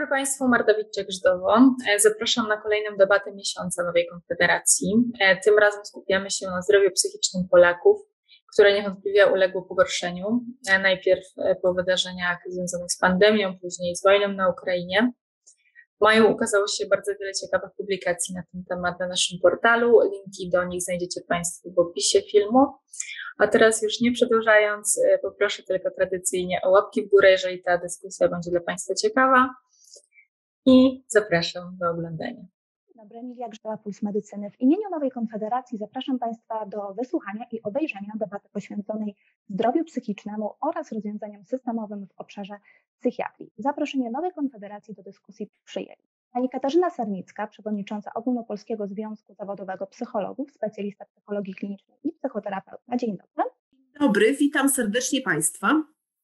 dobry Państwu, Marta Witczak-Żdowo. Zapraszam na kolejną debatę miesiąca Nowej Konfederacji. Tym razem skupiamy się na zdrowiu psychicznym Polaków, które niewątpliwie uległo pogorszeniu. Najpierw po wydarzeniach związanych z pandemią, później z wojną na Ukrainie. W maju ukazało się bardzo wiele ciekawych publikacji na ten temat na naszym portalu. Linki do nich znajdziecie Państwo w opisie filmu. A teraz już nie przedłużając, poproszę tylko tradycyjnie o łapki w górę, jeżeli ta dyskusja będzie dla Państwa ciekawa, i zapraszam do oglądania. Dzień dobry, Emilia Grzela, Puls Medycyny. W imieniu Nowej Konfederacji zapraszam Państwa do wysłuchania i obejrzenia debaty poświęconej zdrowiu psychicznemu oraz rozwiązaniom systemowym w obszarze psychiatrii. Zaproszenie Nowej Konfederacji do dyskusji przyjęli pani Katarzyna Sarnicka, przewodnicząca Ogólnopolskiego Związku Zawodowego Psychologów, specjalista psychologii klinicznej i psychoterapeuta. Dzień dobry. Dzień dobry, witam serdecznie Państwa.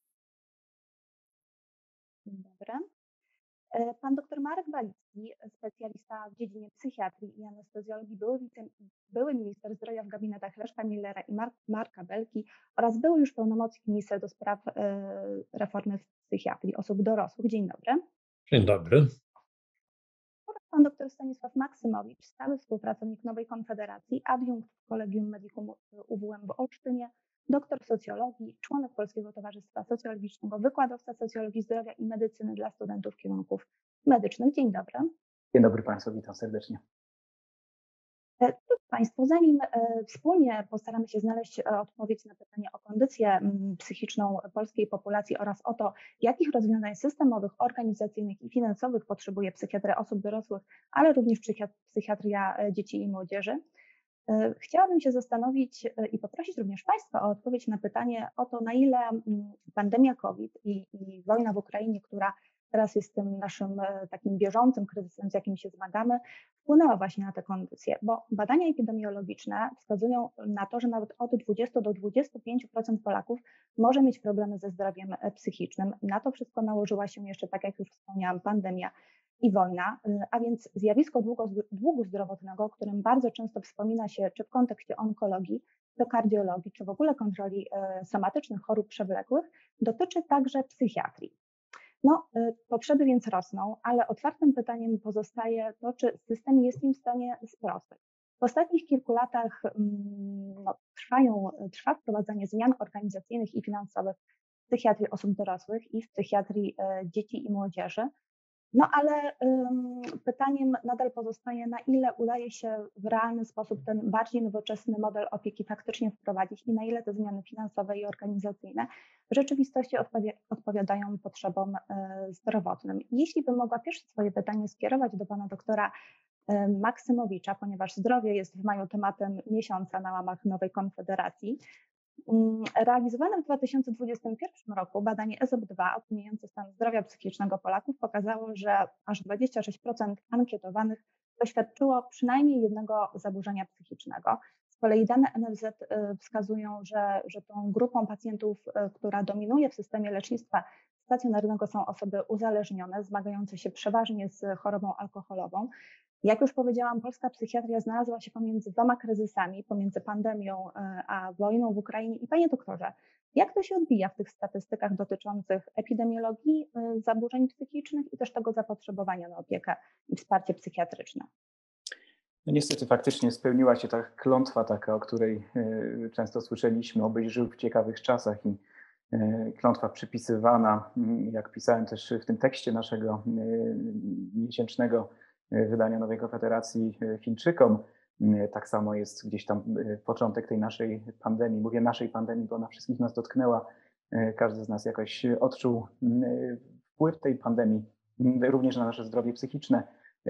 Dzień dobry. Pan dr Marek Walicki, specjalista w dziedzinie psychiatrii i anestezjologii, były minister zdrowia w gabinetach Leszka Millera i Marka Belki oraz były już pełnomocnik ministra do spraw reformy w psychiatrii osób dorosłych. Dzień dobry. Dzień dobry. Oraz pan dr Stanisław Maksymowicz, stały współpracownik Nowej Konfederacji, adiunkt w Collegium Medicum UWM w Olsztynie, doktor socjologii, członek Polskiego Towarzystwa Socjologicznego, wykładowca socjologii zdrowia i medycyny dla studentów kierunków medycznych. Dzień dobry. Dzień dobry Państwu, witam serdecznie. Państwo, zanim wspólnie postaramy się znaleźć odpowiedź na pytanie o kondycję psychiczną polskiej populacji oraz o to, jakich rozwiązań systemowych, organizacyjnych i finansowych potrzebuje psychiatria osób dorosłych, ale również psychiatria dzieci i młodzieży, chciałabym się zastanowić i poprosić również Państwa o odpowiedź na pytanie o to, na ile pandemia COVID i wojna w Ukrainie, która teraz jest tym naszym takim bieżącym kryzysem, z jakim się zmagamy, wpłynęła właśnie na tę kondycję, bo badania epidemiologiczne wskazują na to, że nawet od 20 do 25% Polaków może mieć problemy ze zdrowiem psychicznym. Na to wszystko nałożyła się jeszcze, tak jak już wspomniałam, pandemia i wojna, a więc zjawisko długu zdrowotnego, o którym bardzo często wspomina się czy w kontekście onkologii, czy kardiologii, czy w ogóle kontroli somatycznych chorób przewlekłych, dotyczy także psychiatrii. Potrzeby więc rosną, ale otwartym pytaniem pozostaje to, czy system jest im w stanie sprostać. W ostatnich kilku latach trwa wprowadzanie zmian organizacyjnych i finansowych w psychiatrii osób dorosłych i w psychiatrii dzieci i młodzieży. Ale pytaniem nadal pozostaje, na ile udaje się w realny sposób ten bardziej nowoczesny model opieki faktycznie wprowadzić i na ile te zmiany finansowe i organizacyjne w rzeczywistości odpowiadają potrzebom zdrowotnym. Jeśli bym mogła pierwsze swoje pytanie skierować do pana doktora Maksymowicza, ponieważ zdrowie jest w maju tematem miesiąca na łamach Nowej Konfederacji. Realizowane w 2021 roku badanie ESOP-2 oceniające stan zdrowia psychicznego Polaków pokazało, że aż 26% ankietowanych doświadczyło przynajmniej jednego zaburzenia psychicznego. Z kolei dane NFZ wskazują, że tą grupą pacjentów, która dominuje w systemie lecznictwa stacjonarnego, są osoby uzależnione, zmagające się przeważnie z chorobą alkoholową. Jak już powiedziałam, polska psychiatria znalazła się pomiędzy dwoma kryzysami, pomiędzy pandemią a wojną w Ukrainie. I panie doktorze, jak to się odbija w tych statystykach dotyczących epidemiologii, zaburzeń psychicznych i też tego zapotrzebowania na opiekę i wsparcie psychiatryczne? No niestety faktycznie spełniła się ta klątwa taka, o której często słyszeliśmy, obyś żył w ciekawych czasach, i klątwa przypisywana, jak pisałem też w tym tekście naszego miesięcznego wydania Nowej Konfederacji, Chińczykom. Tak samo jest gdzieś tam początek tej naszej pandemii. Mówię naszej pandemii, bo ona wszystkich nas dotknęła. Każdy z nas jakoś odczuł wpływ tej pandemii, również na nasze zdrowie psychiczne.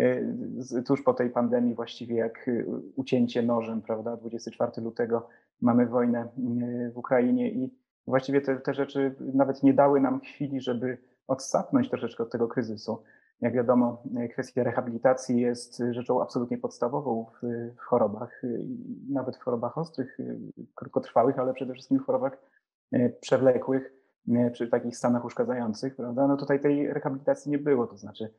Tuż po tej pandemii, właściwie jak ucięcie nożem, prawda, 24 lutego mamy wojnę w Ukrainie i właściwie te rzeczy nawet nie dały nam chwili, żeby odsapnąć troszeczkę od tego kryzysu. Jak wiadomo, kwestia rehabilitacji jest rzeczą absolutnie podstawową w chorobach, nawet w chorobach ostrych, krótkotrwałych, ale przede wszystkim w chorobach przewlekłych, przy takich stanach uszkadzających, prawda? No tutaj tej rehabilitacji nie było, to znaczy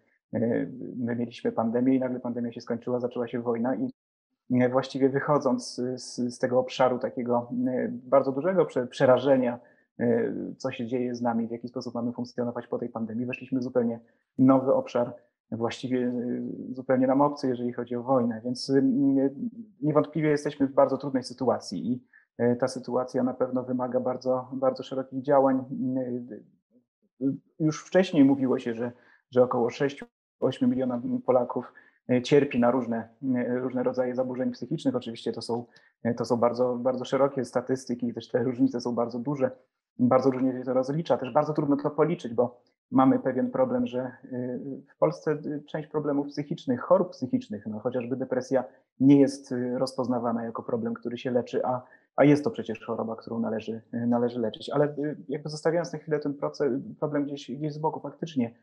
my mieliśmy pandemię i nagle pandemia się skończyła, zaczęła się wojna i właściwie wychodząc z tego obszaru takiego bardzo dużego przerażenia co się dzieje z nami, w jaki sposób mamy funkcjonować po tej pandemii. Weszliśmy w zupełnie nowy obszar, właściwie zupełnie nam obcy, jeżeli chodzi o wojnę, więc niewątpliwie jesteśmy w bardzo trudnej sytuacji i ta sytuacja na pewno wymaga bardzo, bardzo szerokich działań. Już wcześniej mówiło się, że około 6-8 miliona Polaków cierpi na różne rodzaje zaburzeń psychicznych. Oczywiście to są bardzo, bardzo szerokie statystyki i też te różnice są bardzo duże. Bardzo różnie się to rozlicza. Też bardzo trudno to policzyć, bo mamy pewien problem, że w Polsce część problemów psychicznych, chorób psychicznych, no chociażby depresja nie jest rozpoznawana jako problem, który się leczy, a jest to przecież choroba, którą należy leczyć. Ale jakby zostawiając na chwilę ten problem gdzieś z boku, faktycznie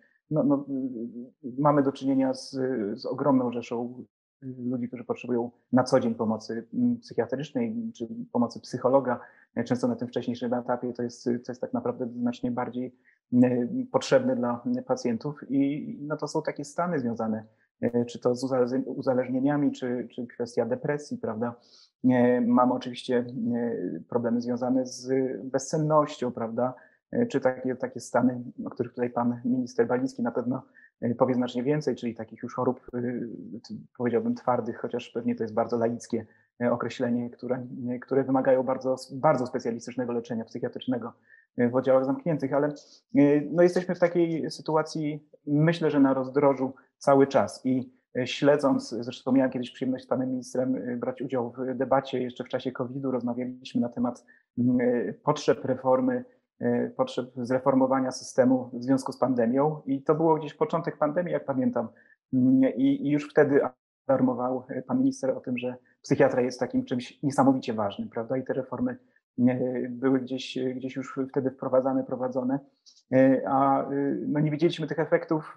mamy do czynienia z ogromną rzeszą ludzi, którzy potrzebują na co dzień pomocy psychiatrycznej czy pomocy psychologa. Często na tym wcześniejszym etapie to jest tak naprawdę znacznie bardziej potrzebne dla pacjentów i no to są takie stany związane, czy to z uzależnieniami, czy kwestia depresji, prawda. Mamy oczywiście problemy związane z bezsennością, prawda, czy takie stany, o których tutaj pan minister Baliński na pewno powie znacznie więcej, czyli takich już chorób, powiedziałbym, twardych, chociaż pewnie to jest bardzo laickie określenie, które wymagają bardzo, bardzo specjalistycznego leczenia psychiatrycznego w oddziałach zamkniętych, ale no jesteśmy w takiej sytuacji, myślę, że na rozdrożu cały czas i śledząc, zresztą miałem kiedyś przyjemność z panem ministrem brać udział w debacie jeszcze w czasie COVID-u, rozmawialiśmy na temat potrzeb reformy, potrzeb zreformowania systemu w związku z pandemią i to było gdzieś początek pandemii, jak pamiętam, i już wtedy alarmował pan minister o tym, że psychiatria jest takim czymś niesamowicie ważnym, prawda, i te reformy były gdzieś już wtedy prowadzone, a no nie widzieliśmy tych efektów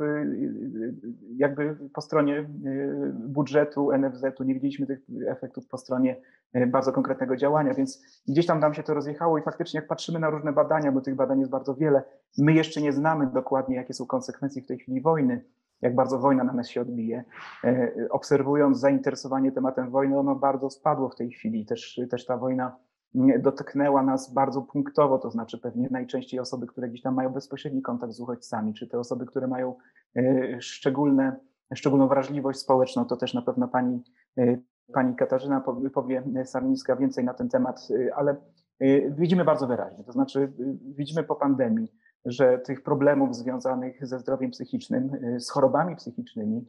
jakby po stronie budżetu NFZ-u, nie widzieliśmy tych efektów po stronie bardzo konkretnego działania, więc gdzieś tam nam się to rozjechało i faktycznie jak patrzymy na różne badania, bo tych badań jest bardzo wiele, my jeszcze nie znamy dokładnie, jakie są konsekwencje w tej chwili wojny, jak bardzo wojna na nas się odbije. Obserwując zainteresowanie tematem wojny, ono bardzo spadło w tej chwili. Też ta wojna dotknęła nas bardzo punktowo, to znaczy pewnie najczęściej osoby, które gdzieś tam mają bezpośredni kontakt z uchodźcami, czy te osoby, które mają szczególną wrażliwość społeczną, to też na pewno pani Katarzyna powie Sarnicka więcej na ten temat, ale widzimy bardzo wyraźnie, to znaczy widzimy po pandemii, że tych problemów związanych ze zdrowiem psychicznym, z chorobami psychicznymi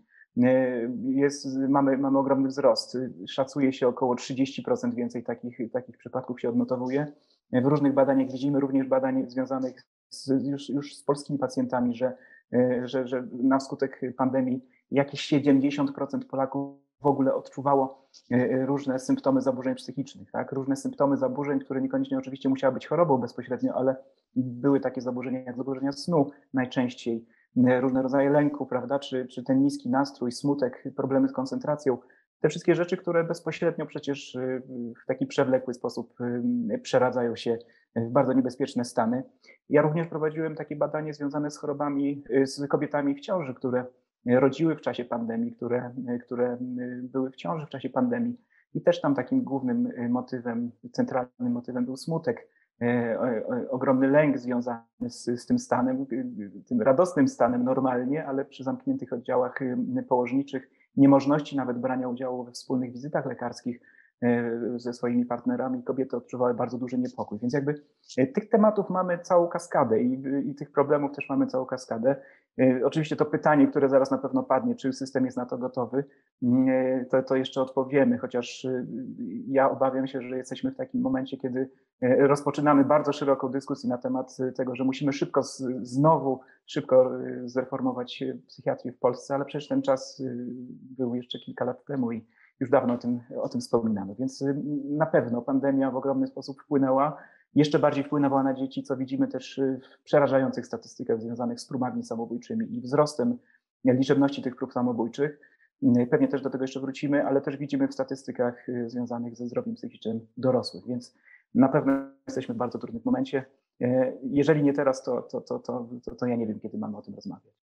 mamy ogromny wzrost. Szacuje się około 30% więcej takich przypadków się odnotowuje. W różnych badaniach widzimy również badań związanych już z polskimi pacjentami, że na skutek pandemii jakieś 70% Polaków w ogóle odczuwało różne symptomy zaburzeń psychicznych, tak? Różne symptomy zaburzeń, które niekoniecznie oczywiście musiały być chorobą bezpośrednio, ale były takie zaburzenia jak zaburzenia snu najczęściej, różne rodzaje lęku, prawda, czy ten niski nastrój, smutek, problemy z koncentracją. Te wszystkie rzeczy, które bezpośrednio przecież w taki przewlekły sposób przeradzają się w bardzo niebezpieczne stany. Ja również prowadziłem takie badanie związane z chorobami, z kobietami w ciąży, które rodziły w czasie pandemii, które były w ciąży w czasie pandemii i też tam takim głównym motywem, centralnym motywem był smutek, ogromny lęk związany z tym stanem, tym radosnym stanem normalnie, ale przy zamkniętych oddziałach położniczych, niemożności nawet brania udziału we wspólnych wizytach lekarskich ze swoimi partnerami, kobiety odczuwały bardzo duży niepokój. Więc jakby tych tematów mamy całą kaskadę i tych problemów też mamy całą kaskadę. Oczywiście to pytanie, które zaraz na pewno padnie, czy system jest na to gotowy, to jeszcze odpowiemy, chociaż ja obawiam się, że jesteśmy w takim momencie, kiedy rozpoczynamy bardzo szeroką dyskusję na temat tego, że musimy znowu szybko zreformować psychiatrię w Polsce, ale przecież ten czas był jeszcze kilka lat temu i już dawno o tym wspominamy. Więc na pewno pandemia w ogromny sposób wpłynęła, jeszcze bardziej wpłynęła na dzieci, co widzimy też w przerażających statystykach związanych z próbami samobójczymi i wzrostem liczebności tych prób samobójczych. Pewnie też do tego jeszcze wrócimy, ale też widzimy w statystykach związanych ze zdrowiem psychicznym dorosłych, więc na pewno jesteśmy w bardzo trudnym momencie. Jeżeli nie teraz, to ja nie wiem, kiedy mamy o tym rozmawiać.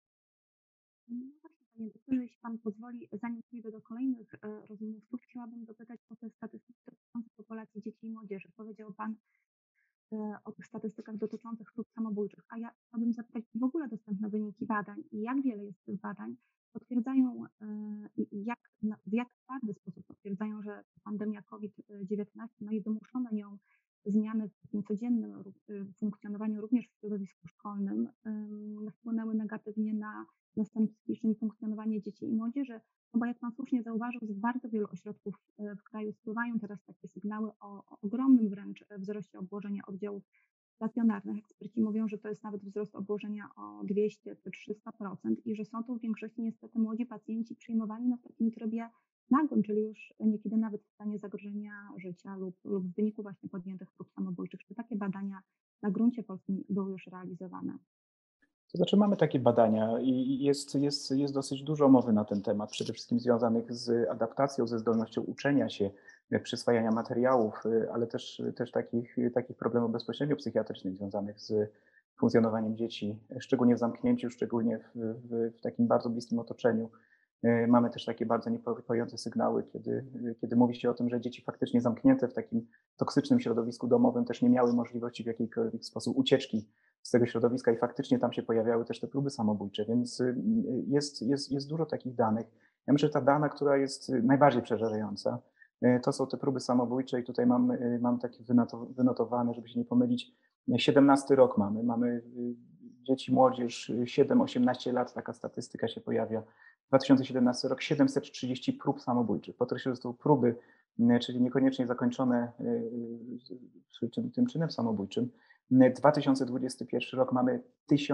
Panie doktorze, jeśli pan pozwoli, zanim przejdę do kolejnych rozmówców, chciałabym dopytać o te statystyki dotyczące populacji dzieci i młodzieży. Powiedział pan, o tych statystykach dotyczących prób samobójczych, a ja chciałabym zapytać, czy w ogóle dostępne wyniki badań i jak wiele jest tych badań potwierdzają, w jak twardy sposób potwierdzają, że pandemia COVID-19, no i wymuszone nią zmiany w takim codziennym funkcjonowaniu, również w środowisku szkolnym, wpłynęły negatywnie na następstwa psychiczne i funkcjonowanie dzieci i młodzieży. No bo jak Pan słusznie zauważył, z bardzo wielu ośrodków w kraju spływają teraz takie sygnały o ogromnym wręcz wzroście obłożenia oddziałów stacjonarnych. Eksperci mówią, że to jest nawet wzrost obłożenia o 200 czy 300% i że są tu w większości niestety młodzi pacjenci przyjmowani w takim trybie nagłym, czyli już niekiedy nawet w stanie zagrożenia życia lub w wyniku właśnie podjętych prób samobójczych. Czy takie badania na gruncie polskim były już realizowane? To znaczy mamy takie badania i jest dosyć dużo mowy na ten temat, przede wszystkim związanych z adaptacją, ze zdolnością uczenia się, przyswajania materiałów, ale też takich problemów bezpośrednio psychiatrycznych związanych z funkcjonowaniem dzieci, szczególnie w zamknięciu, szczególnie w takim bardzo bliskim otoczeniu. Mamy też takie bardzo niepokojące sygnały, kiedy mówi się o tym, że dzieci faktycznie zamknięte w takim toksycznym środowisku domowym też nie miały możliwości w jakikolwiek sposób ucieczki z tego środowiska i faktycznie tam się pojawiały też te próby samobójcze, więc jest dużo takich danych. Ja myślę, że ta dana, która jest najbardziej przerażająca, to są te próby samobójcze i tutaj mam takie wynotowane, żeby się nie pomylić, 17 rok mamy dzieci, młodzież, 7-18 lat, taka statystyka się pojawia. 2017 rok 730 prób samobójczych. Podkreślę, że to są próby, czyli niekoniecznie zakończone tym czynem samobójczym. 2021 rok mamy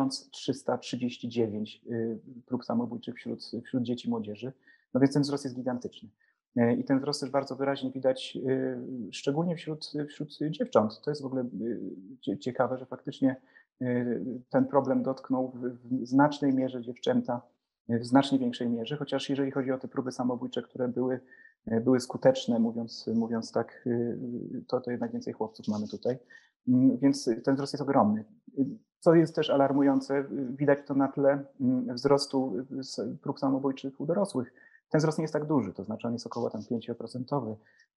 1339 prób samobójczych wśród dzieci i młodzieży. No więc ten wzrost jest gigantyczny. I ten wzrost też bardzo wyraźnie widać, szczególnie wśród dziewcząt. To jest w ogóle ciekawe, że faktycznie ten problem dotknął w znacznej mierze dziewczęta, w znacznie większej mierze, chociaż jeżeli chodzi o te próby samobójcze, które były skuteczne, mówiąc tak, to jednak więcej chłopców mamy tutaj. Więc ten wzrost jest ogromny. Co jest też alarmujące, widać to na tle wzrostu prób samobójczych u dorosłych. Ten wzrost nie jest tak duży, to znaczy on jest około 5%,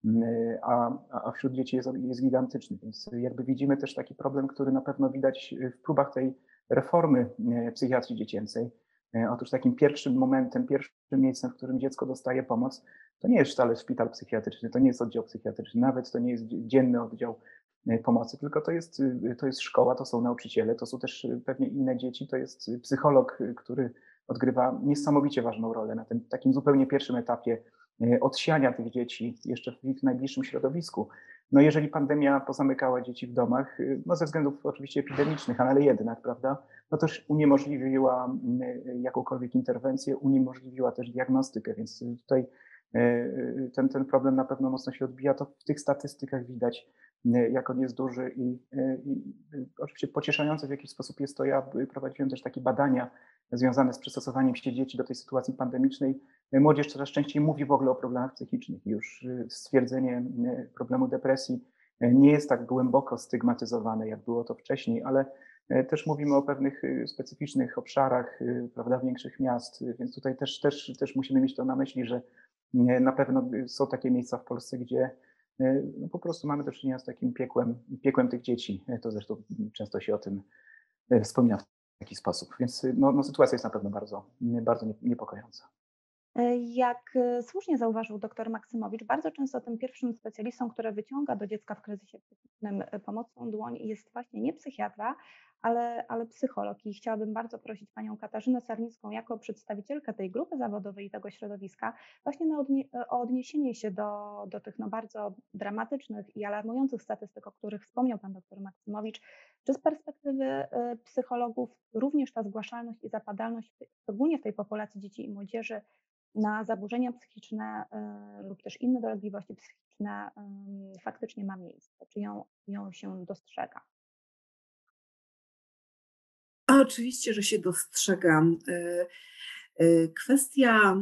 a wśród dzieci jest gigantyczny. Więc jakby widzimy też taki problem, który na pewno widać w próbach tej reformy psychiatrii dziecięcej. Otóż takim pierwszym momentem, pierwszym miejscem, w którym dziecko dostaje pomoc, to nie jest wcale szpital psychiatryczny, to nie jest oddział psychiatryczny, nawet to nie jest dzienny oddział pomocy, tylko to jest szkoła, to są nauczyciele, to są też pewnie inne dzieci, to jest psycholog, który odgrywa niesamowicie ważną rolę na tym takim zupełnie pierwszym etapie odsiania tych dzieci jeszcze w ich najbliższym środowisku. No jeżeli pandemia pozamykała dzieci w domach, no ze względów oczywiście epidemicznych, ale jednak, prawda, no też uniemożliwiła jakąkolwiek interwencję, uniemożliwiła też diagnostykę, więc tutaj ten problem na pewno mocno się odbija. To w tych statystykach widać, jak on jest duży i oczywiście pocieszające w jakiś sposób jest to. Ja prowadziłem też takie badania związane z przystosowaniem się dzieci do tej sytuacji pandemicznej. Młodzież coraz częściej mówi w ogóle o problemach psychicznych. Już stwierdzenie problemu depresji nie jest tak głęboko stygmatyzowane, jak było to wcześniej, ale też mówimy o pewnych specyficznych obszarach, prawda, większych miast, więc tutaj też musimy mieć to na myśli, że na pewno są takie miejsca w Polsce, gdzie no po prostu mamy do czynienia z takim piekłem tych dzieci. To zresztą często się o tym wspomina w taki sposób. Więc no, sytuacja jest na pewno bardzo niepokojąca. Jak słusznie zauważył dr Maksymowicz, bardzo często tym pierwszym specjalistą, który wyciąga do dziecka w kryzysie psychicznym pomocną dłoń jest właśnie nie psychiatra, ale psycholog. I chciałabym bardzo prosić panią Katarzynę Sarnicką jako przedstawicielkę tej grupy zawodowej i tego środowiska właśnie o odniesienie się do tych bardzo dramatycznych i alarmujących statystyk, o których wspomniał pan dr Maksymowicz. Czy z perspektywy psychologów również ta zgłaszalność i zapadalność, szczególnie w tej populacji dzieci i młodzieży, na zaburzenia psychiczne lub też inne dolegliwości psychiczne faktycznie ma miejsce? Czy ją się dostrzega? Oczywiście, że się dostrzegam. Kwestia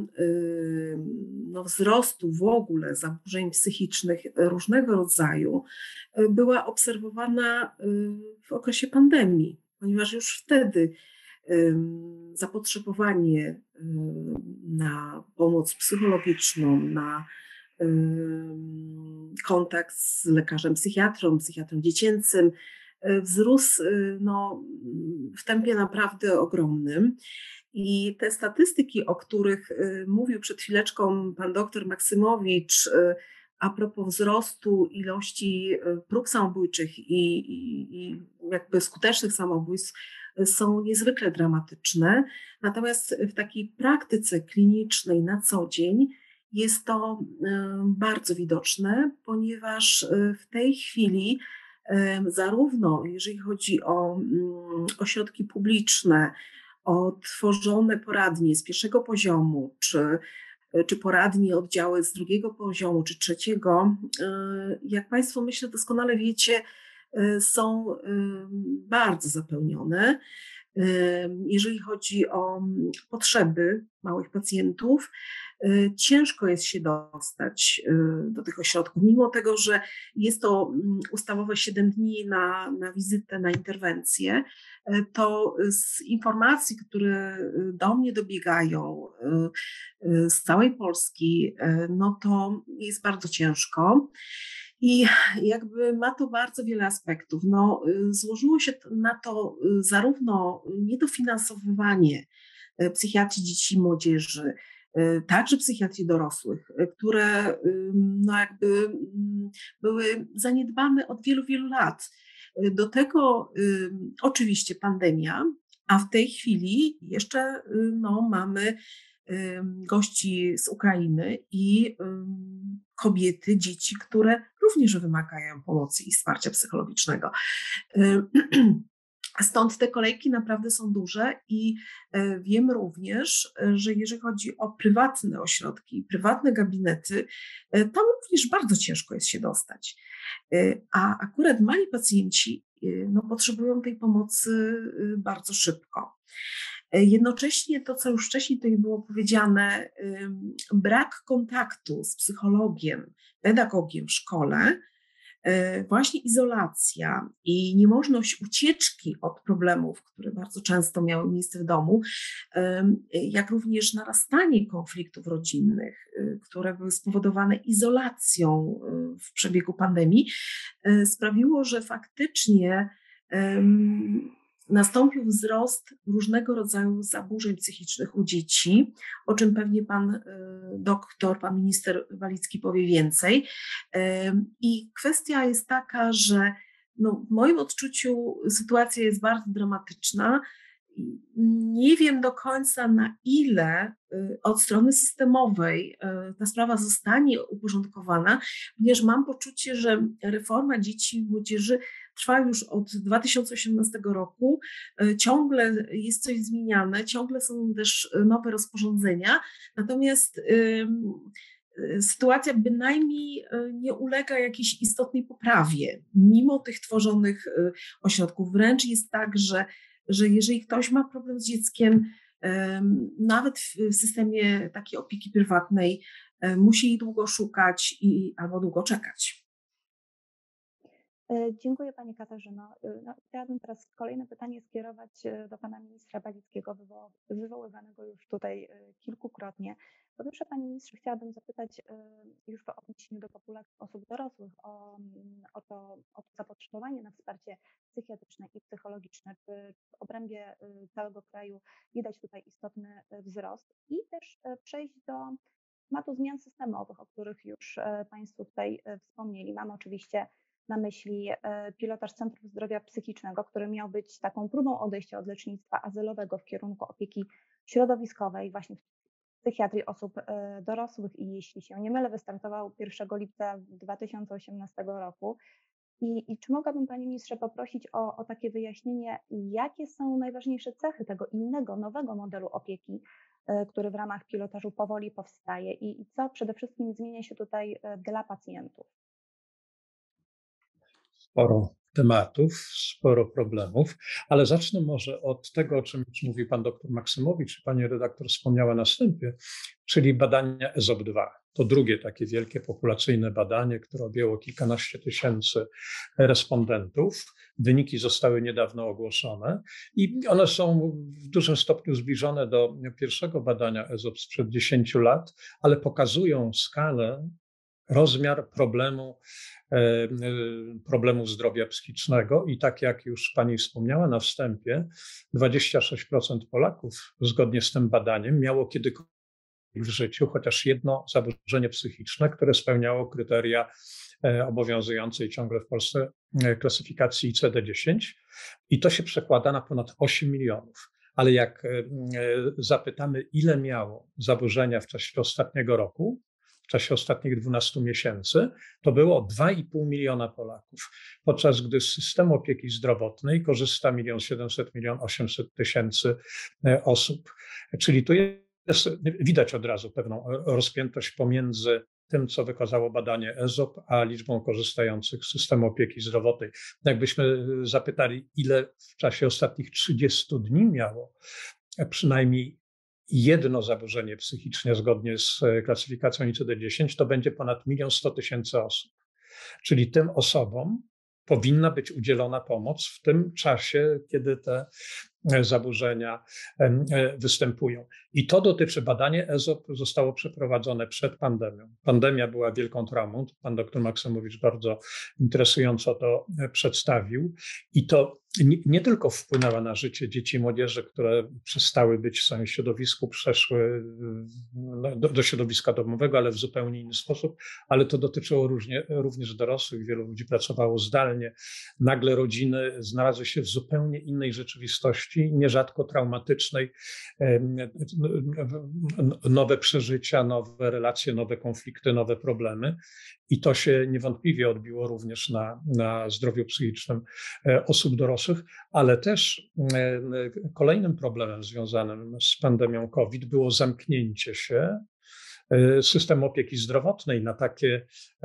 wzrostu w ogóle zaburzeń psychicznych różnego rodzaju była obserwowana w okresie pandemii, ponieważ już wtedy zapotrzebowanie na pomoc psychologiczną, na kontakt z lekarzem psychiatrą dziecięcym wzrósł no, w tempie naprawdę ogromnym. I te statystyki, o których mówił przed chwileczką pan doktor Maksymowicz, a propos wzrostu ilości prób samobójczych i jakby skutecznych samobójstw, są niezwykle dramatyczne. Natomiast w takiej praktyce klinicznej na co dzień jest to bardzo widoczne, ponieważ w tej chwili zarówno jeżeli chodzi o ośrodki publiczne, o tworzone poradnie z pierwszego poziomu, czy poradnie, oddziały z drugiego poziomu, czy trzeciego, jak Państwo myślę doskonale wiecie, są bardzo zapełnione. Jeżeli chodzi o potrzeby małych pacjentów, ciężko jest się dostać do tych ośrodków, mimo tego, że jest to ustawowe 7 dni na wizytę, na interwencję, to z informacji, które do mnie dobiegają z całej Polski, no to jest bardzo ciężko. I jakby ma to bardzo wiele aspektów. No, złożyło się na to zarówno niedofinansowywanie psychiatrii dzieci i młodzieży, także psychiatrii dorosłych, które no jakby były zaniedbane od wielu, wielu lat. Do tego oczywiście pandemia, a w tej chwili jeszcze no, mamy gości z Ukrainy i kobiety, dzieci, które również wymagają pomocy i wsparcia psychologicznego. Stąd te kolejki naprawdę są duże i wiem również, że jeżeli chodzi o prywatne ośrodki, prywatne gabinety, tam również bardzo ciężko jest się dostać. A akurat mali pacjenci no, potrzebują tej pomocy bardzo szybko. Jednocześnie to, co już wcześniej tutaj było powiedziane, brak kontaktu z psychologiem, pedagogiem w szkole, właśnie izolacja i niemożność ucieczki od problemów, które bardzo często miały miejsce w domu, jak również narastanie konfliktów rodzinnych, które były spowodowane izolacją w przebiegu pandemii, sprawiło, że faktycznie nastąpił wzrost różnego rodzaju zaburzeń psychicznych u dzieci, o czym pewnie pan doktor, pan minister Walicki powie więcej. I kwestia jest taka, że no, w moim odczuciu sytuacja jest bardzo dramatyczna. Nie wiem do końca, na ile od strony systemowej ta sprawa zostanie uporządkowana, ponieważ mam poczucie, że reforma dzieci i młodzieży trwa już od 2018 roku, ciągle jest coś zmieniane, ciągle są też nowe rozporządzenia, natomiast sytuacja bynajmniej nie ulega jakiejś istotnej poprawie, mimo tych tworzonych ośrodków. Wręcz jest tak, że jeżeli ktoś ma problem z dzieckiem, nawet w systemie takiej opieki prywatnej, musi jej długo szukać albo długo czekać. Dziękuję Pani Katarzyno. No, chciałabym teraz kolejne pytanie skierować do Pana Ministra Balickiego, wywoływanego już tutaj kilkukrotnie. Po pierwsze, Panie Ministrze, chciałabym zapytać już w odniesieniu do populacji osób dorosłych o to zapotrzebowanie na wsparcie psychiatryczne i psychologiczne. Czy w obrębie całego kraju widać tutaj istotny wzrost? I też przejść do tematu zmian systemowych, o których już Państwo tutaj wspomnieli. Mam oczywiście na myśli pilotaż Centrum Zdrowia Psychicznego, który miał być taką próbą odejścia od lecznictwa azylowego w kierunku opieki środowiskowej właśnie w psychiatrii osób dorosłych i jeśli się nie mylę, wystartował 1 lipca 2018 roku. I czy mogłabym Panie Ministrze poprosić o takie wyjaśnienie, jakie są najważniejsze cechy tego innego, nowego modelu opieki, który w ramach pilotażu powoli powstaje i co przede wszystkim zmienia się tutaj dla pacjentów? Sporo tematów, sporo problemów, ale zacznę może od tego, o czym już mówił pan doktor Maksymowicz i pani redaktor wspomniała na wstępie, czyli badania EZOP-2. To drugie takie wielkie populacyjne badanie, które objęło kilkanaście tysięcy respondentów. Wyniki zostały niedawno ogłoszone i one są w dużym stopniu zbliżone do pierwszego badania EZOP sprzed 10 lat, ale pokazują skalę rozmiar problemu zdrowia psychicznego i tak jak już pani wspomniała na wstępie, 26% Polaków zgodnie z tym badaniem miało kiedykolwiek w życiu chociaż jedno zaburzenie psychiczne, które spełniało kryteria obowiązującej ciągle w Polsce klasyfikacji ICD-10 i to się przekłada na ponad 8 milionów. Ale jak zapytamy, ile miało zaburzenia w czasie ostatniego roku, w czasie ostatnich 12 miesięcy, to było 2,5 miliona Polaków, podczas gdy z systemu opieki zdrowotnej korzysta 1 700 000 800 000 osób. Czyli tu widać od razu pewną rozpiętość pomiędzy tym, co wykazało badanie EZOP, a liczbą korzystających z systemu opieki zdrowotnej. Jakbyśmy zapytali, ile w czasie ostatnich 30 dni miało przynajmniej jedno zaburzenie psychiczne zgodnie z klasyfikacją ICD-10, to będzie ponad 1 100 000 osób. Czyli tym osobom powinna być udzielona pomoc w tym czasie, kiedy te zaburzenia występują. I to dotyczy badania EZOP, zostało przeprowadzone przed pandemią. Pandemia była wielką traumą, pan dr Maksymowicz bardzo interesująco to przedstawił i to nie tylko wpłynęła na życie dzieci i młodzieży, które przestały być w swoim środowisku, przeszły do środowiska domowego, ale w zupełnie inny sposób, ale to dotyczyło również dorosłych. Wielu ludzi pracowało zdalnie. Nagle rodziny znalazły się w zupełnie innej rzeczywistości, nierzadko traumatycznej. Nowe przeżycia, nowe relacje, nowe konflikty, nowe problemy. I to się niewątpliwie odbiło również na zdrowiu psychicznym osób dorosłych, ale też kolejnym problemem związanym z pandemią COVID było zamknięcie się systemu opieki zdrowotnej na takie,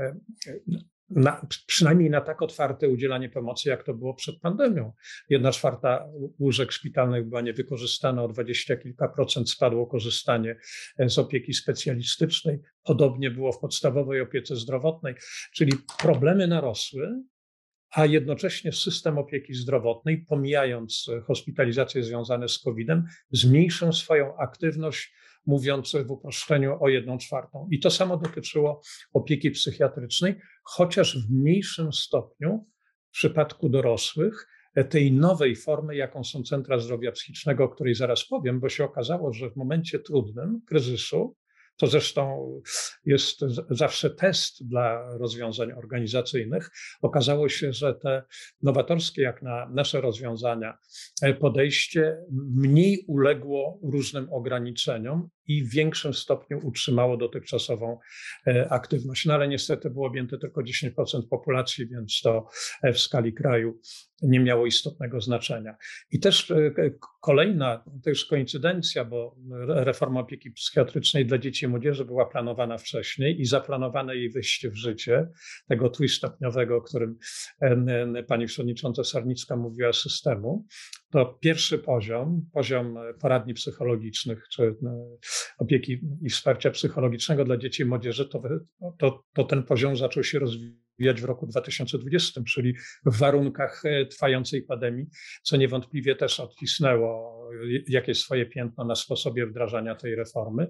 przynajmniej na tak otwarte udzielanie pomocy, jak to było przed pandemią. 1/4 łóżek szpitalnych była niewykorzystana, o 20 kilka procent spadło korzystanie z opieki specjalistycznej. Podobnie było w podstawowej opiece zdrowotnej, czyli problemy narosły, a jednocześnie system opieki zdrowotnej, pomijając hospitalizacje związane z COVID-em, zmniejszył swoją aktywność, mówiąc w uproszczeniu o 1/4. I to samo dotyczyło opieki psychiatrycznej, chociaż w mniejszym stopniu w przypadku dorosłych, tej nowej formy, jaką są centra zdrowia psychicznego, o której zaraz powiem, bo się okazało, że w momencie trudnym, kryzysu, to zresztą jest zawsze test dla rozwiązań organizacyjnych. Okazało się, że te nowatorskie, jak na nasze rozwiązania, podejście mniej uległo różnym ograniczeniom i w większym stopniu utrzymało dotychczasową aktywność. No ale niestety było objęte tylko 10% populacji, więc to w skali kraju nie miało istotnego znaczenia. I też kolejna, to już koincydencja, bo reforma opieki psychiatrycznej dla dzieci i młodzieży była planowana wcześniej i zaplanowane jej wejście w życie, tego trójstopniowego, o którym pani przewodnicząca Sarnicka mówiła, systemu. To pierwszy poziom poradni psychologicznych, czy opieki i wsparcia psychologicznego dla dzieci i młodzieży, to ten poziom zaczął się rozwijać w roku 2020, czyli w warunkach trwającej pandemii, co niewątpliwie też odcisnęło jakieś swoje piętno na sposobie wdrażania tej reformy.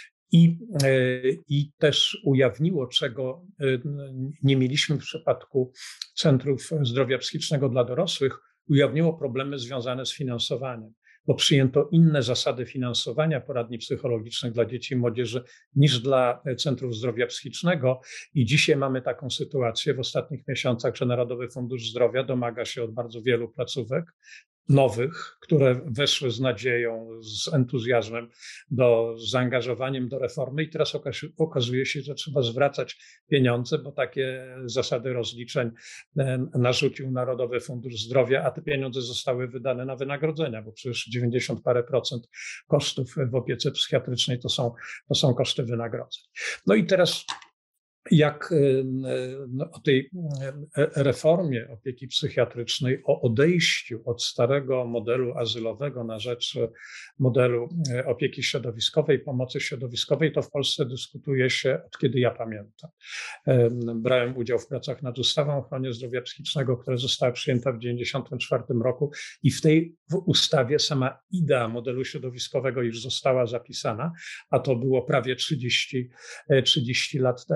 I też ujawniło, czego nie mieliśmy w przypadku centrów zdrowia psychicznego dla dorosłych, ujawniło problemy związane z finansowaniem, bo przyjęto inne zasady finansowania poradni psychologicznych dla dzieci i młodzieży niż dla centrów zdrowia psychicznego. I dzisiaj mamy taką sytuację w ostatnich miesiącach, że Narodowy Fundusz Zdrowia domaga się od bardzo wielu placówek nowych, które weszły z nadzieją, z entuzjazmem, z zaangażowaniem do reformy i teraz okazuje się, że trzeba zwracać pieniądze, bo takie zasady rozliczeń narzucił Narodowy Fundusz Zdrowia, a te pieniądze zostały wydane na wynagrodzenia, bo przecież 90 parę procent kosztów w opiece psychiatrycznej to są koszty wynagrodzeń. No i teraz jak o tej reformie opieki psychiatrycznej, o odejściu od starego modelu azylowego na rzecz modelu opieki środowiskowej, pomocy środowiskowej, to w Polsce dyskutuje się od kiedy ja pamiętam. Brałem udział w pracach nad ustawą o ochronie zdrowia psychicznego, która została przyjęta w 1994 roku i w tej ustawie sama idea modelu środowiskowego już została zapisana, a to było prawie 30 lat temu.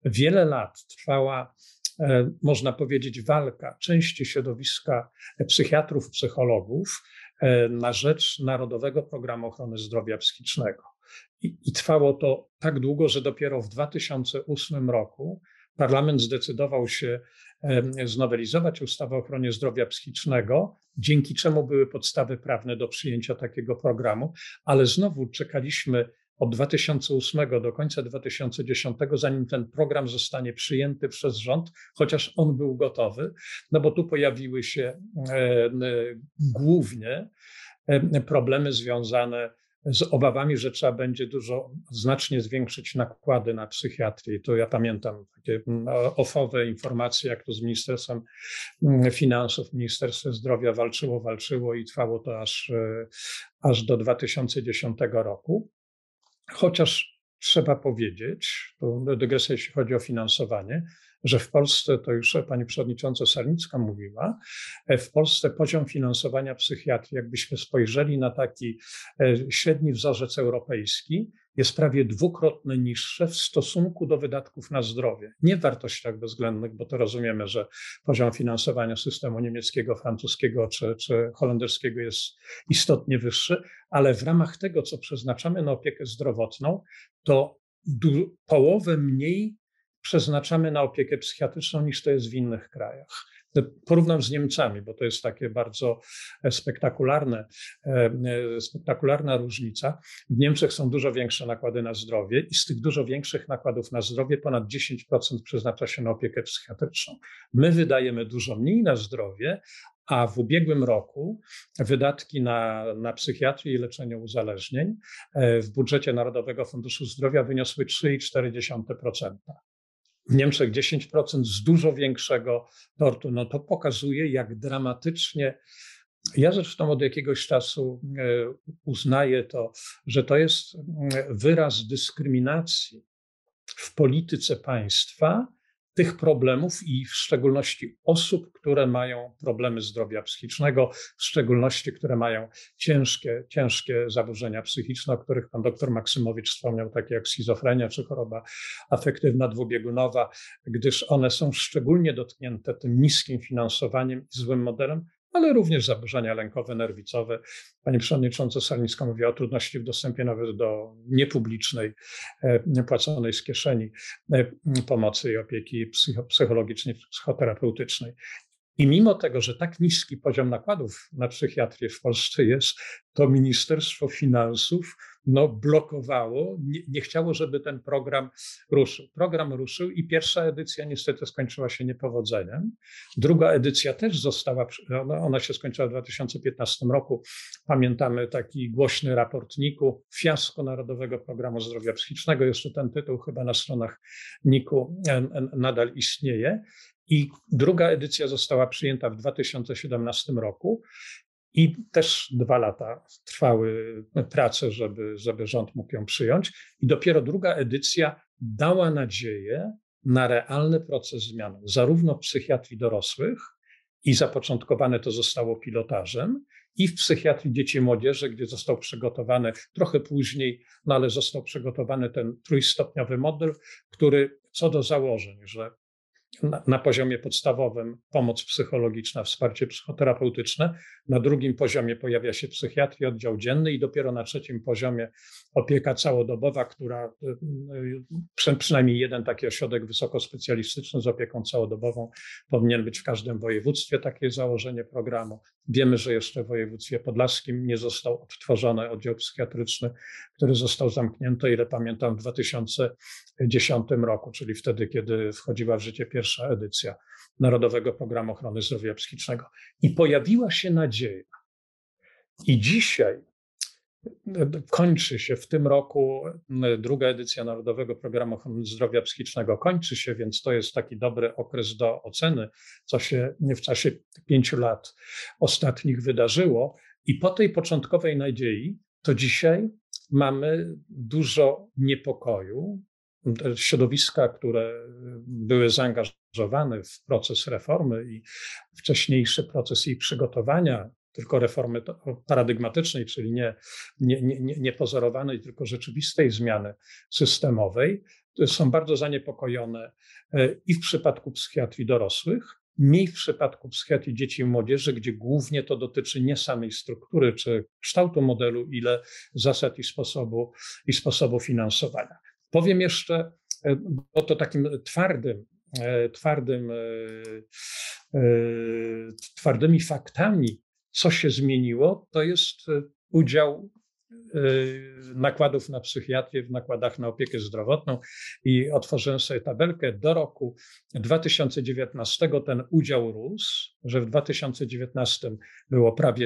Wiele lat trwała, można powiedzieć, walka części środowiska psychiatrów, psychologów na rzecz Narodowego Programu Ochrony Zdrowia Psychicznego. I trwało to tak długo, że dopiero w 2008 roku Parlament zdecydował się znowelizować ustawę o ochronie zdrowia psychicznego, dzięki czemu były podstawy prawne do przyjęcia takiego programu, ale znowu czekaliśmy od 2008 do końca 2010, zanim ten program zostanie przyjęty przez rząd, chociaż on był gotowy, no bo tu pojawiły się głównie problemy związane z obawami, że trzeba będzie znacznie zwiększyć nakłady na psychiatrię. To ja pamiętam takie ofowe informacje, jak to z Ministerstwem Finansów, Ministerstwo Zdrowia walczyło i trwało to aż do 2010 roku. Chociaż trzeba powiedzieć, to dygresja jeśli chodzi o finansowanie, że w Polsce, to już pani przewodnicząca Sarnicka mówiła, w Polsce poziom finansowania psychiatrii, jakbyśmy spojrzeli na taki średni wzorzec europejski, jest prawie dwukrotnie niższe w stosunku do wydatków na zdrowie. Nie w wartościach bezwzględnych, bo to rozumiemy, że poziom finansowania systemu niemieckiego, francuskiego czy holenderskiego jest istotnie wyższy, ale w ramach tego, co przeznaczamy na opiekę zdrowotną, to połowę mniej przeznaczamy na opiekę psychiatryczną niż to jest w innych krajach. Porównam z Niemcami, bo to jest takie bardzo spektakularna różnica. W Niemczech są dużo większe nakłady na zdrowie i z tych dużo większych nakładów na zdrowie ponad 10% przeznacza się na opiekę psychiatryczną. My wydajemy dużo mniej na zdrowie, a w ubiegłym roku wydatki na psychiatrię i leczenie uzależnień w budżecie Narodowego Funduszu Zdrowia wyniosły 3,4%. W Niemczech 10% z dużo większego tortu. No to pokazuje, jak dramatycznie. Ja zresztą od jakiegoś czasu uznaję to, że to jest wyraz dyskryminacji w polityce państwa tych problemów i w szczególności osób, które mają problemy zdrowia psychicznego, w szczególności które mają ciężkie zaburzenia psychiczne, o których pan doktor Maksymowicz wspomniał, takie jak schizofrenia czy choroba afektywna dwubiegunowa, gdyż one są szczególnie dotknięte tym niskim finansowaniem i złym modelem, ale również zaburzenia lękowe, nerwicowe. Pani przewodnicząca Sarnicka mówiła o trudności w dostępie nawet do niepublicznej, płaconej z kieszeni pomocy i opieki psychologicznej, psychoterapeutycznej. I mimo tego, że tak niski poziom nakładów na psychiatrię w Polsce jest, to Ministerstwo Finansów blokowało, nie chciało, żeby ten program ruszył. Program ruszył i pierwsza edycja niestety skończyła się niepowodzeniem. Druga edycja też ona się skończyła w 2015 roku. Pamiętamy taki głośny raport NIK-u, fiasko Narodowego Programu Zdrowia Psychicznego. Jeszcze ten tytuł chyba na stronach NIK-u nadal istnieje. I druga edycja została przyjęta w 2017 roku i też 2 lata trwały prace, żeby rząd mógł ją przyjąć. I dopiero druga edycja dała nadzieję na realny proces zmian, zarówno w psychiatrii dorosłych i zapoczątkowane to zostało pilotażem, i w psychiatrii dzieci i młodzieży, gdzie został przygotowany trochę później, ale został przygotowany ten trójstopniowy model, który co do założeń, że na poziomie podstawowym pomoc psychologiczna, wsparcie psychoterapeutyczne, na drugim poziomie pojawia się psychiatria, oddział dzienny i dopiero na trzecim poziomie opieka całodobowa, która przynajmniej jeden taki ośrodek wysokospecjalistyczny z opieką całodobową powinien być w każdym województwie, takie założenie programu. Wiemy, że jeszcze w województwie podlaskim nie został odtworzony oddział psychiatryczny, który został zamknięty, ile pamiętam, w 2010 roku, czyli wtedy, kiedy wchodziła w życie pierwsza edycja Narodowego Programu Ochrony Zdrowia Psychicznego. I pojawiła się nadzieja. I dzisiaj kończy się w tym roku druga edycja Narodowego Programu Ochrony Zdrowia Psychicznego. Kończy się, więc to jest taki dobry okres do oceny, co się w czasie 5 lat ostatnich wydarzyło. I po tej początkowej nadziei, to dzisiaj mamy dużo niepokoju. Środowiska, które były zaangażowane w proces reformy i wcześniejszy proces jej przygotowania, tylko reformy paradygmatycznej, czyli nie pozorowanej, tylko rzeczywistej zmiany systemowej, są bardzo zaniepokojone i w przypadku psychiatrii dorosłych, mniej w przypadku psychiatrii dzieci i młodzieży, gdzie głównie to dotyczy nie samej struktury czy kształtu modelu, ile zasad i sposobu finansowania. Powiem jeszcze, bo to takim twardymi faktami, co się zmieniło, to jest udział nakładów na psychiatrię w nakładach na opiekę zdrowotną i otworzyłem sobie tabelkę. Do roku 2019 ten udział rósł, że w 2019 było prawie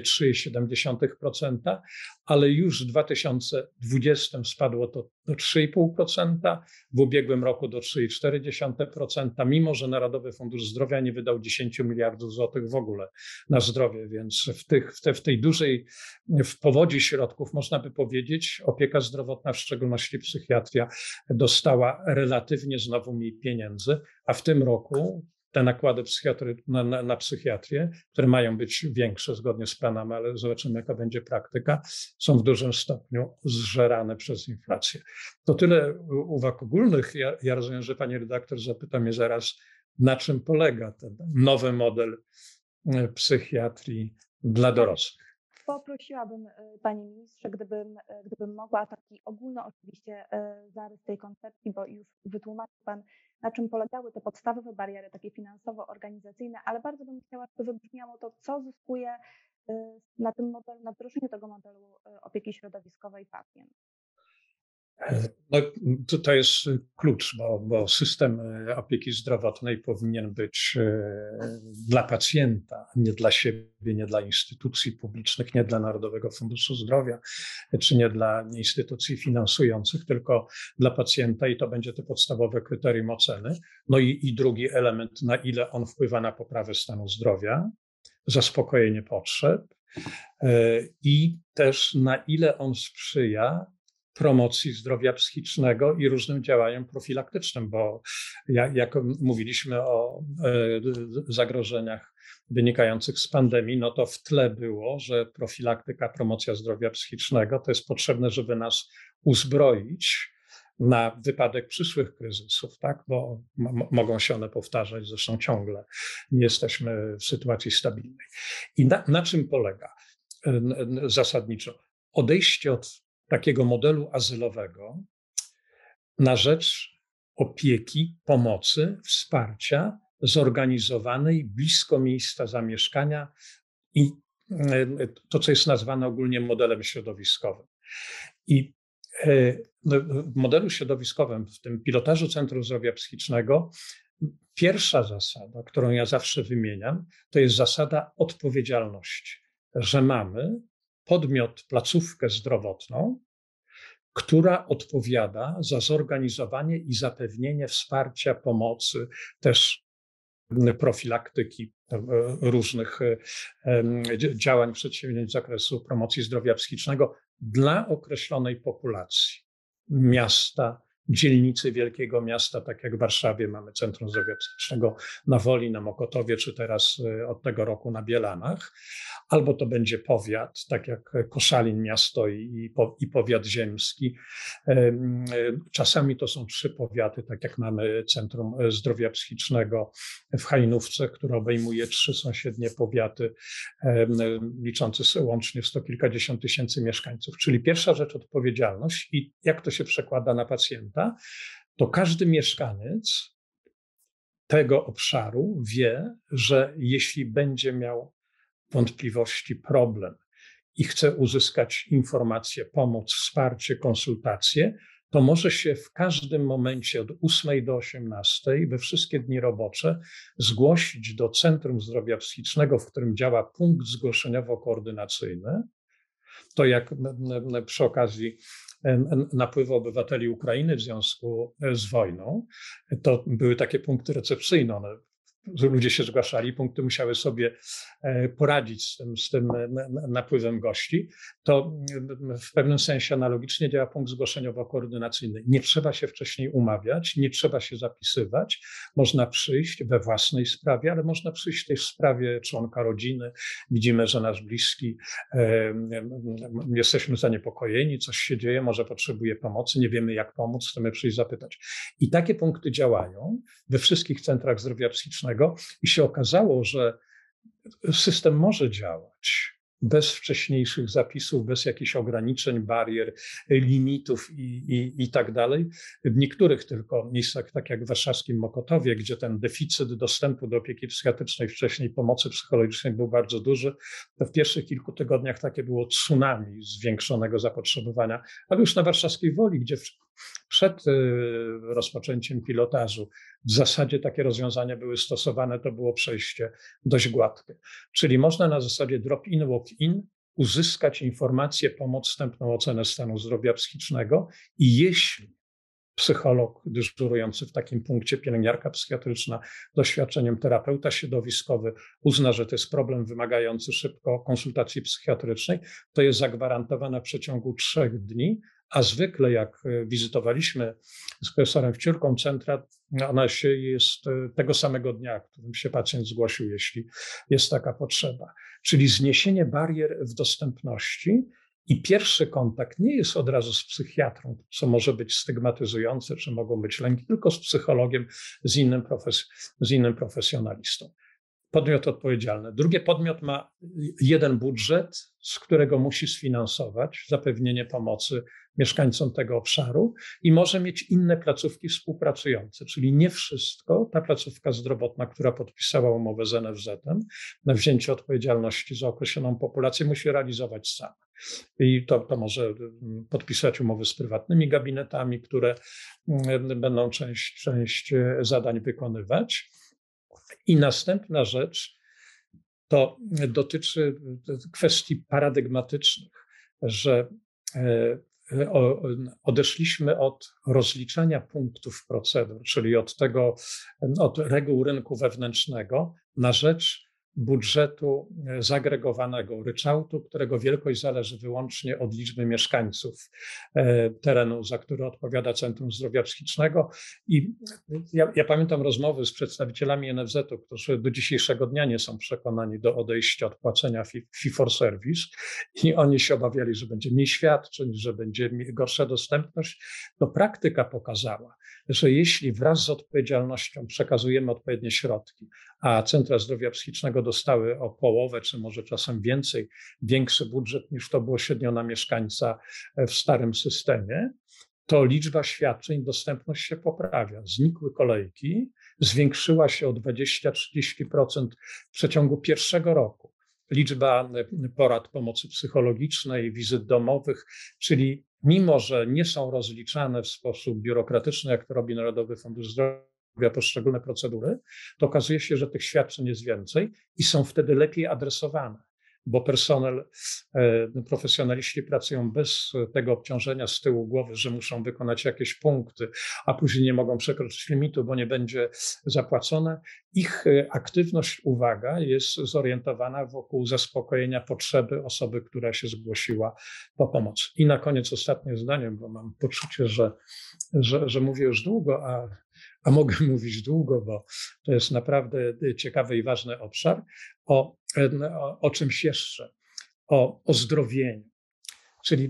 3,7%, ale już w 2020 spadło to do 3,5%, w ubiegłym roku do 3,4%, mimo że Narodowy Fundusz Zdrowia nie wydał 10 miliardów złotych w ogóle na zdrowie, więc w tej dużej w powodzi środków, można by powiedzieć, opieka zdrowotna, w szczególności psychiatria, dostała relatywnie znowu mniej pieniędzy, a w tym roku te nakłady na psychiatrię, które mają być większe zgodnie z planami, ale zobaczymy, jaka będzie praktyka, są w dużym stopniu zżerane przez inflację. To tyle uwag ogólnych. Ja rozumiem, że pani redaktor zapyta mnie zaraz, na czym polega ten nowy model psychiatrii dla dorosłych. Poprosiłabym, panie ministrze, gdybym mogła taki ogólny oczywiście zarys tej koncepcji, bo już wytłumaczył pan, na czym polegały te podstawowe bariery, takie finansowo-organizacyjne, ale bardzo bym chciała, żeby wybrzmiało to, co zyskuje na tym modelu, na wdrożeniu tego modelu opieki środowiskowej pacjent. No, to jest klucz, bo system opieki zdrowotnej powinien być dla pacjenta, nie dla siebie, nie dla instytucji publicznych, nie dla Narodowego Funduszu Zdrowia, czy nie dla instytucji finansujących, tylko dla pacjenta i to będzie to podstawowe kryterium oceny. No i drugi element, na ile on wpływa na poprawę stanu zdrowia, zaspokojenie potrzeb i też na ile on sprzyja promocji zdrowia psychicznego i różnym działaniom profilaktycznym, bo jak mówiliśmy o zagrożeniach wynikających z pandemii, no to w tle było, że profilaktyka, promocja zdrowia psychicznego to jest potrzebne, żeby nas uzbroić na wypadek przyszłych kryzysów, tak? Bo mogą się one powtarzać, zresztą ciągle nie jesteśmy w sytuacji stabilnej. I na czym polega zasadniczo? Odejście od takiego modelu azylowego na rzecz opieki, pomocy, wsparcia zorganizowanej blisko miejsca zamieszkania i to, co jest nazwane ogólnie modelem środowiskowym. I w modelu środowiskowym, w tym pilotażu Centrum Zdrowia Psychicznego, pierwsza zasada, którą ja zawsze wymieniam, to jest zasada odpowiedzialności, że mamy podmiot, placówkę zdrowotną, która odpowiada za zorganizowanie i zapewnienie wsparcia, pomocy, też profilaktyki, różnych działań, przedsięwzięć z zakresu promocji zdrowia psychicznego dla określonej populacji. Miasta, dzielnicy wielkiego miasta, tak jak w Warszawie mamy Centrum Zdrowia Psychicznego na Woli, na Mokotowie, czy teraz od tego roku na Bielanach, albo to będzie powiat, tak jak Koszalin miasto i powiat ziemski. Czasami to są 3 powiaty, tak jak mamy Centrum Zdrowia Psychicznego w Hajnówce, które obejmuje 3 sąsiednie powiaty, liczące łącznie 100 kilkadziesiąt tysięcy mieszkańców. Czyli pierwsza rzecz, odpowiedzialność i jak to się przekłada na pacjenta, to każdy mieszkaniec tego obszaru wie, że jeśli będzie miał wątpliwości, problem i chce uzyskać informacje, pomoc, wsparcie, konsultacje, to może się w każdym momencie od 8 do 18 we wszystkie dni robocze zgłosić do Centrum Zdrowia Psychicznego, w którym działa punkt zgłoszeniowo-koordynacyjny. To jak przy okazji napływu obywateli Ukrainy w związku z wojną, to były takie punkty recepcyjne. One ludzie się zgłaszali, punkty musiały sobie poradzić z tym napływem gości, to w pewnym sensie analogicznie działa punkt zgłoszeniowo-koordynacyjny. Nie trzeba się wcześniej umawiać, nie trzeba się zapisywać. Można przyjść we własnej sprawie, ale można przyjść też w sprawie członka rodziny. Widzimy, że nasz bliski, jesteśmy zaniepokojeni, coś się dzieje, może potrzebuje pomocy, nie wiemy jak pomóc, chcemy przyjść zapytać. I takie punkty działają we wszystkich centrach zdrowia psychicznego i się okazało, że system może działać bez wcześniejszych zapisów, bez jakichś ograniczeń, barier, limitów i tak dalej. W niektórych tylko miejscach, tak jak w warszawskim Mokotowie, gdzie ten deficyt dostępu do opieki psychiatrycznej, wcześniej pomocy psychologicznej był bardzo duży, to w pierwszych kilku tygodniach takie było tsunami zwiększonego zapotrzebowania, ale już na Warszawskiej Woli, gdzie przed rozpoczęciem pilotażu w zasadzie takie rozwiązania były stosowane, to było przejście dość gładkie. Czyli można na zasadzie drop-in, walk-in uzyskać informację, pomoc, wstępną ocenę stanu zdrowia psychicznego i jeśli psycholog dyżurujący w takim punkcie, pielęgniarka psychiatryczna, doświadczeniem terapeuta środowiskowy uzna, że to jest problem wymagający szybko konsultacji psychiatrycznej, to jest zagwarantowana w przeciągu 3 dni, a zwykle jak wizytowaliśmy z profesorem Wciórką centra, ona jest tego samego dnia, w którym się pacjent zgłosił, jeśli jest taka potrzeba. Czyli zniesienie barier w dostępności. I pierwszy kontakt nie jest od razu z psychiatrą, co może być stygmatyzujące, czy mogą być lęki, tylko z psychologiem, z innym profesjonalistą. Podmiot odpowiedzialny. Drugi podmiot ma jeden budżet, z którego musi sfinansować zapewnienie pomocy mieszkańcom tego obszaru i może mieć inne placówki współpracujące, czyli nie wszystko ta placówka zdrowotna, która podpisała umowę z NFZ-em na wzięcie odpowiedzialności za określoną populację, musi realizować sama. I to może podpisać umowy z prywatnymi gabinetami, które będą część zadań wykonywać. I następna rzecz to dotyczy kwestii paradygmatycznych, że odeszliśmy od rozliczania punktów procedur, czyli od reguł rynku wewnętrznego na rzecz budżetu zagregowanego, ryczałtu, którego wielkość zależy wyłącznie od liczby mieszkańców terenu, za który odpowiada Centrum Zdrowia Psychicznego. I ja pamiętam rozmowy z przedstawicielami NFZ-u, którzy do dzisiejszego dnia nie są przekonani do odejścia od płacenia fee for service i oni się obawiali, że będzie mniej świadczeń, że będzie gorsza dostępność. To praktyka pokazała, że jeśli wraz z odpowiedzialnością przekazujemy odpowiednie środki, a Centra Zdrowia Psychicznego dostały o połowę, czy może czasem większy budżet niż to było średnio na mieszkańca w starym systemie, to liczba świadczeń, dostępność się poprawia. Znikły kolejki, zwiększyła się o 20-30% w przeciągu pierwszego roku. Liczba porad pomocy psychologicznej, wizyt domowych, czyli mimo, że nie są rozliczane w sposób biurokratyczny, jak to robi Narodowy Fundusz Zdrowia, poszczególne procedury, to okazuje się, że tych świadczeń jest więcej i są wtedy lepiej adresowane, bo personel, profesjonaliści pracują bez tego obciążenia z tyłu głowy, że muszą wykonać jakieś punkty, a później nie mogą przekroczyć limitu, bo nie będzie zapłacone. Ich aktywność, uwaga, jest zorientowana wokół zaspokojenia potrzeby osoby, która się zgłosiła po pomoc. I na koniec ostatnie zdanie, bo mam poczucie, że mówię już długo, a mogę mówić długo, bo to jest naprawdę ciekawy i ważny obszar, o czymś jeszcze, o ozdrowieniu. Czyli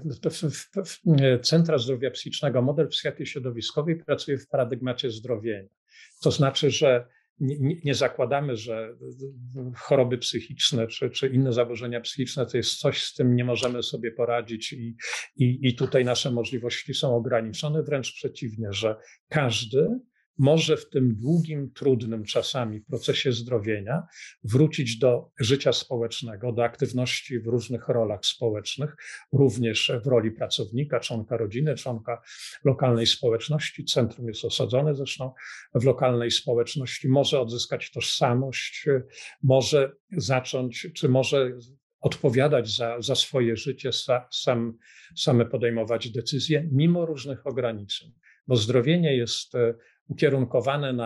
w Centra Zdrowia Psychicznego model psychiatrii środowiskowej pracuje w paradygmacie zdrowienia. To znaczy, że nie zakładamy, że choroby psychiczne czy inne zaburzenia psychiczne to jest coś, z tym nie możemy sobie poradzić i tutaj nasze możliwości są ograniczone, wręcz przeciwnie, że każdy może w tym długim, trudnym czasami procesie zdrowienia wrócić do życia społecznego, do aktywności w różnych rolach społecznych, również w roli pracownika, członka rodziny, członka lokalnej społeczności. Centrum jest osadzone zresztą w lokalnej społeczności, może odzyskać tożsamość, może zacząć, czy może odpowiadać za swoje życie, same podejmować decyzje, mimo różnych ograniczeń. Bo zdrowienie jest ukierunkowane na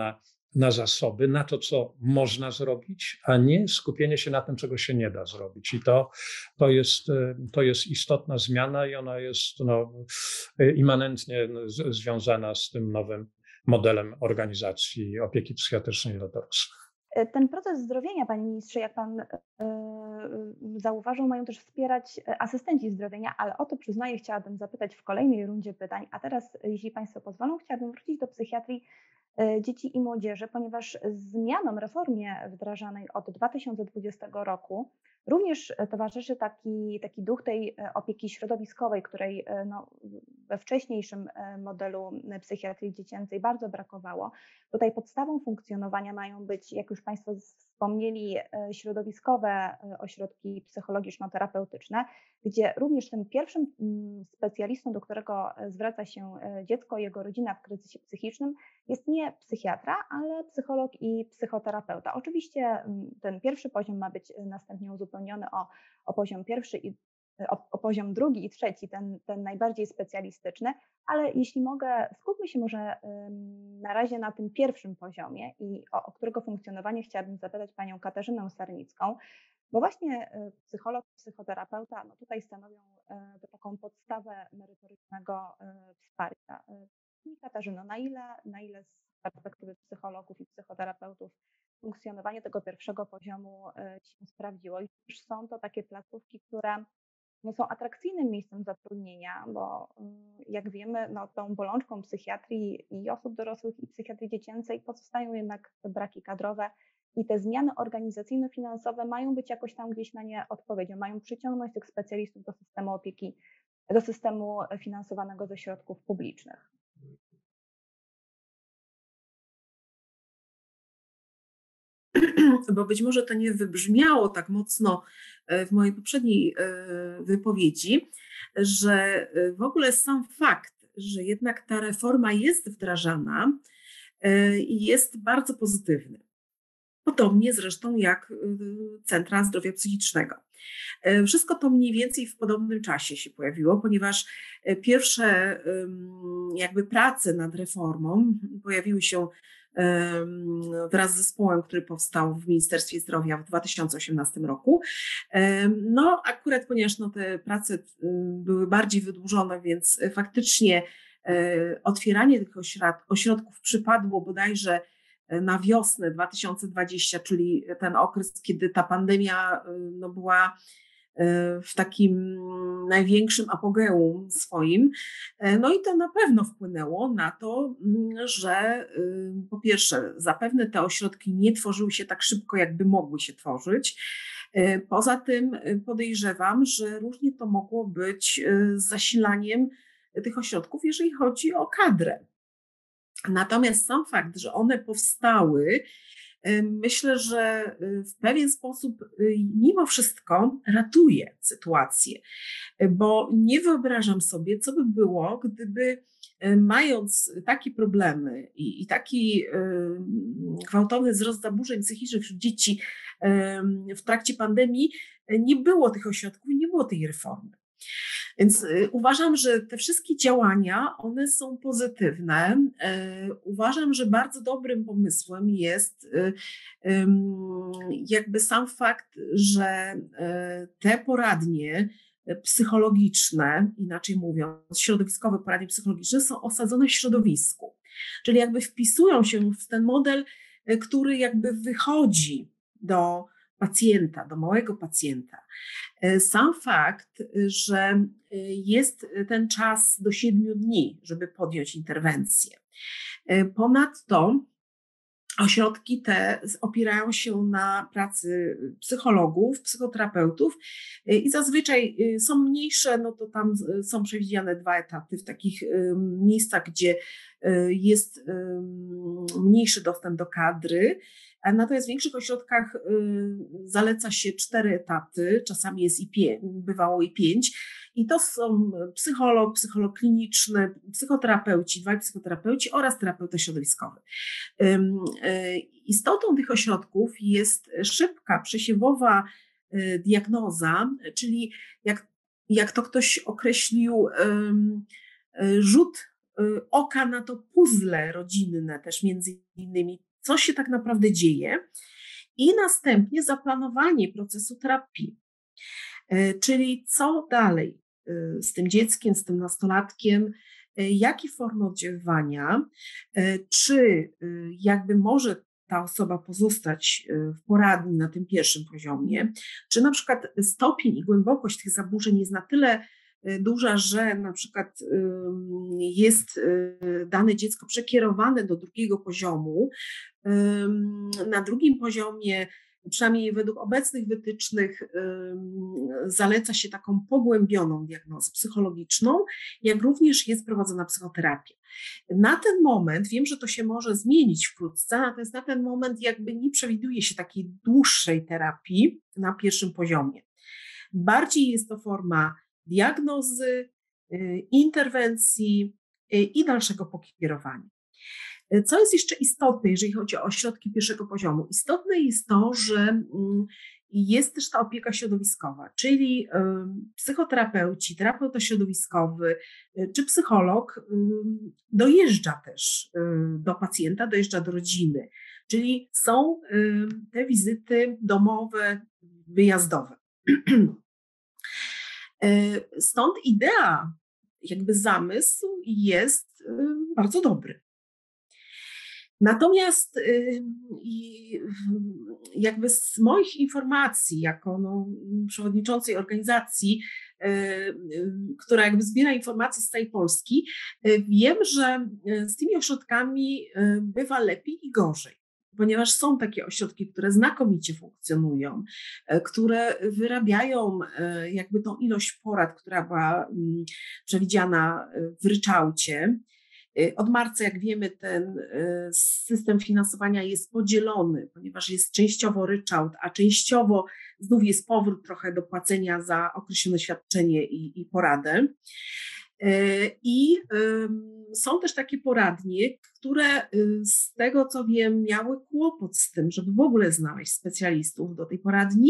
na zasoby, na to, co można zrobić, a nie skupienie się na tym, czego się nie da zrobić. I to jest istotna zmiana i ona jest immanentnie związana z tym nowym modelem organizacji opieki psychiatrycznej dla dorosłych. Ten proces zdrowienia, panie ministrze, jak pan zauważył, mają też wspierać asystenci zdrowienia, ale o to przyznaję, chciałabym zapytać w kolejnej rundzie pytań. A teraz, jeśli państwo pozwolą, chciałabym wrócić do psychiatrii dzieci i młodzieży, ponieważ zmianom, reformie wdrażanej od 2020 roku również towarzyszy taki duch tej opieki środowiskowej, której we wcześniejszym modelu psychiatrii dziecięcej bardzo brakowało. Tutaj podstawą funkcjonowania mają być, jak już państwo wspomnieli, środowiskowe ośrodki psychologiczno-terapeutyczne, gdzie również tym pierwszym specjalistą, do którego zwraca się dziecko i jego rodzina w kryzysie psychicznym, jest nie psychiatra, ale psycholog i psychoterapeuta. Oczywiście ten pierwszy poziom ma być następnie uzupełniony o poziom pierwszy o poziom drugi i trzeci, ten najbardziej specjalistyczny, ale jeśli mogę, skupmy się może na razie na tym pierwszym poziomie i o którego funkcjonowanie chciałabym zapytać panią Katarzynę Sarnicką, bo właśnie psycholog, psychoterapeuta tutaj stanowią taką podstawę merytorycznego wsparcia. Pani Katarzyno, na ile z perspektywy psychologów i psychoterapeutów funkcjonowanie tego pierwszego poziomu się sprawdziło i też są to takie placówki, które są atrakcyjnym miejscem zatrudnienia, bo jak wiemy, tą bolączką psychiatrii i osób dorosłych i psychiatrii dziecięcej pozostają jednak braki kadrowe i te zmiany organizacyjno-finansowe mają być jakoś tam gdzieś na nie odpowiedzią, mają przyciągnąć tych specjalistów do systemu opieki, do systemu finansowanego ze środków publicznych. Bo być może to nie wybrzmiało tak mocno w mojej poprzedniej wypowiedzi, że w ogóle sam fakt, że jednak ta reforma jest wdrażana, jest bardzo pozytywny. Podobnie zresztą jak centra zdrowia psychicznego. Wszystko to mniej więcej w podobnym czasie się pojawiło, ponieważ pierwsze prace nad reformą pojawiły się wraz z zespołem, który powstał w Ministerstwie Zdrowia w 2018 roku. Akurat ponieważ te prace były bardziej wydłużone, więc faktycznie otwieranie tych ośrodków przypadło bodajże na wiosnę 2020, czyli ten okres, kiedy ta pandemia była w takim największym apogeum swoim. I to na pewno wpłynęło na to, że po pierwsze zapewne te ośrodki nie tworzyły się tak szybko, jakby mogły się tworzyć. Poza tym podejrzewam, że różnie to mogło być z zasilaniem tych ośrodków, jeżeli chodzi o kadrę. Natomiast sam fakt, że one powstały, myślę, że w pewien sposób mimo wszystko ratuje sytuację, bo nie wyobrażam sobie, co by było, gdyby mając takie problemy i taki gwałtowny wzrost zaburzeń psychicznych wśród dzieci w trakcie pandemii, nie było tych ośrodków i nie było tej reformy. Więc uważam, że te wszystkie działania, one są pozytywne. Uważam, że bardzo dobrym pomysłem jest sam fakt, że te poradnie psychologiczne, inaczej mówiąc, środowiskowe poradnie psychologiczne są osadzone w środowisku. Czyli wpisują się w ten model, który wychodzi do pacjenta, do małego pacjenta. Sam fakt, że jest ten czas do 7 dni, żeby podjąć interwencję. Ponadto ośrodki te opierają się na pracy psychologów, psychoterapeutów i zazwyczaj są mniejsze, to tam są przewidziane 2 etaty w takich miejscach, gdzie jest mniejszy dostęp do kadry. Natomiast w większych ośrodkach zaleca się 4 etaty, czasami jest bywało i 5. I to są psycholog kliniczny, psychoterapeuci, 2 psychoterapeuci oraz terapeuta środowiskowy. Istotą tych ośrodków jest szybka, przesiewowa diagnoza, czyli jak to ktoś określił, rzut oka na to puzzle rodzinne też między innymi, co się tak naprawdę dzieje i następnie zaplanowanie procesu terapii. Czyli co dalej z tym dzieckiem, z tym nastolatkiem, jakie formy oddziaływania, czy jakby może ta osoba pozostać w poradni na tym pierwszym poziomie, czy na przykład stopień i głębokość tych zaburzeń jest na tyle duża, że na przykład jest dane dziecko przekierowane do drugiego poziomu. Na drugim poziomie, przynajmniej według obecnych wytycznych, zaleca się taką pogłębioną diagnozę psychologiczną, jak również jest prowadzona psychoterapia. Na ten moment, wiem, że to się może zmienić wkrótce, natomiast na ten moment jakby nie przewiduje się takiej dłuższej terapii na pierwszym poziomie. Bardziej jest to forma diagnozy, interwencji i dalszego pokierowania. Co jest jeszcze istotne, jeżeli chodzi o ośrodki pierwszego poziomu? Istotne jest to, że jest też ta opieka środowiskowa, czyli psychoterapeuci, terapeuta środowiskowy czy psycholog dojeżdża też do pacjenta, dojeżdża do rodziny, czyli są te wizyty domowe, wyjazdowe. Stąd idea, jakby zamysł jest bardzo dobry. Natomiast jakby z moich informacji, jako przewodniczącej organizacji, która jakby zbiera informacje z całej Polski, wiem, że z tymi ośrodkami bywa lepiej i gorzej, ponieważ są takie ośrodki, które znakomicie funkcjonują, które wyrabiają jakby tą ilość porad, która była przewidziana w ryczałcie. Od marca, jak wiemy, ten system finansowania jest podzielony, ponieważ jest częściowo ryczałt, a częściowo znów jest powrót trochę do płacenia za określone świadczenie i poradę. I są też takie poradnie, które z tego co wiem miały kłopot z tym, żeby w ogóle znaleźć specjalistów do tej poradni,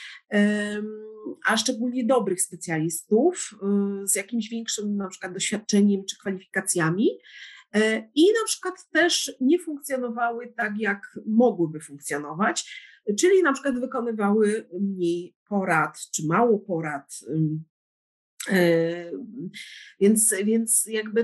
a szczególnie dobrych specjalistów z jakimś większym na przykład doświadczeniem czy kwalifikacjami i na przykład też nie funkcjonowały tak, jak mogłyby funkcjonować, czyli na przykład wykonywały mniej porad czy mało porad. Więc jakby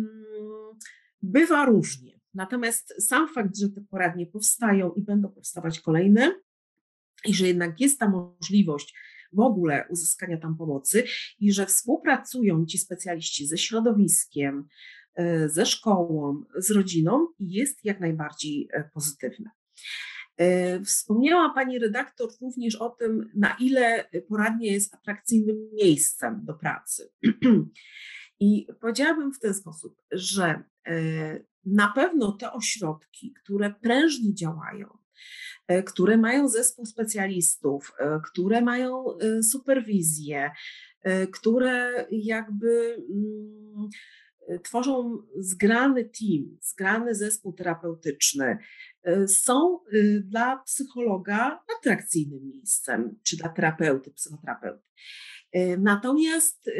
bywa różnie. Natomiast sam fakt, że te poradnie powstają i będą powstawać kolejne i że jednak jest ta możliwość w ogóle uzyskania tam pomocy i że współpracują ci specjaliści ze środowiskiem, ze szkołą, z rodziną, jest jak najbardziej pozytywne. Wspomniała pani redaktor również o tym, na ile poradnia jest atrakcyjnym miejscem do pracy. I powiedziałabym w ten sposób, że na pewno te ośrodki, które prężnie działają, które mają zespół specjalistów, które mają superwizję, które jakby tworzą zgrany team, zgrany zespół terapeutyczny, są dla psychologa atrakcyjnym miejscem, czy dla terapeuty, psychoterapeuty. Natomiast,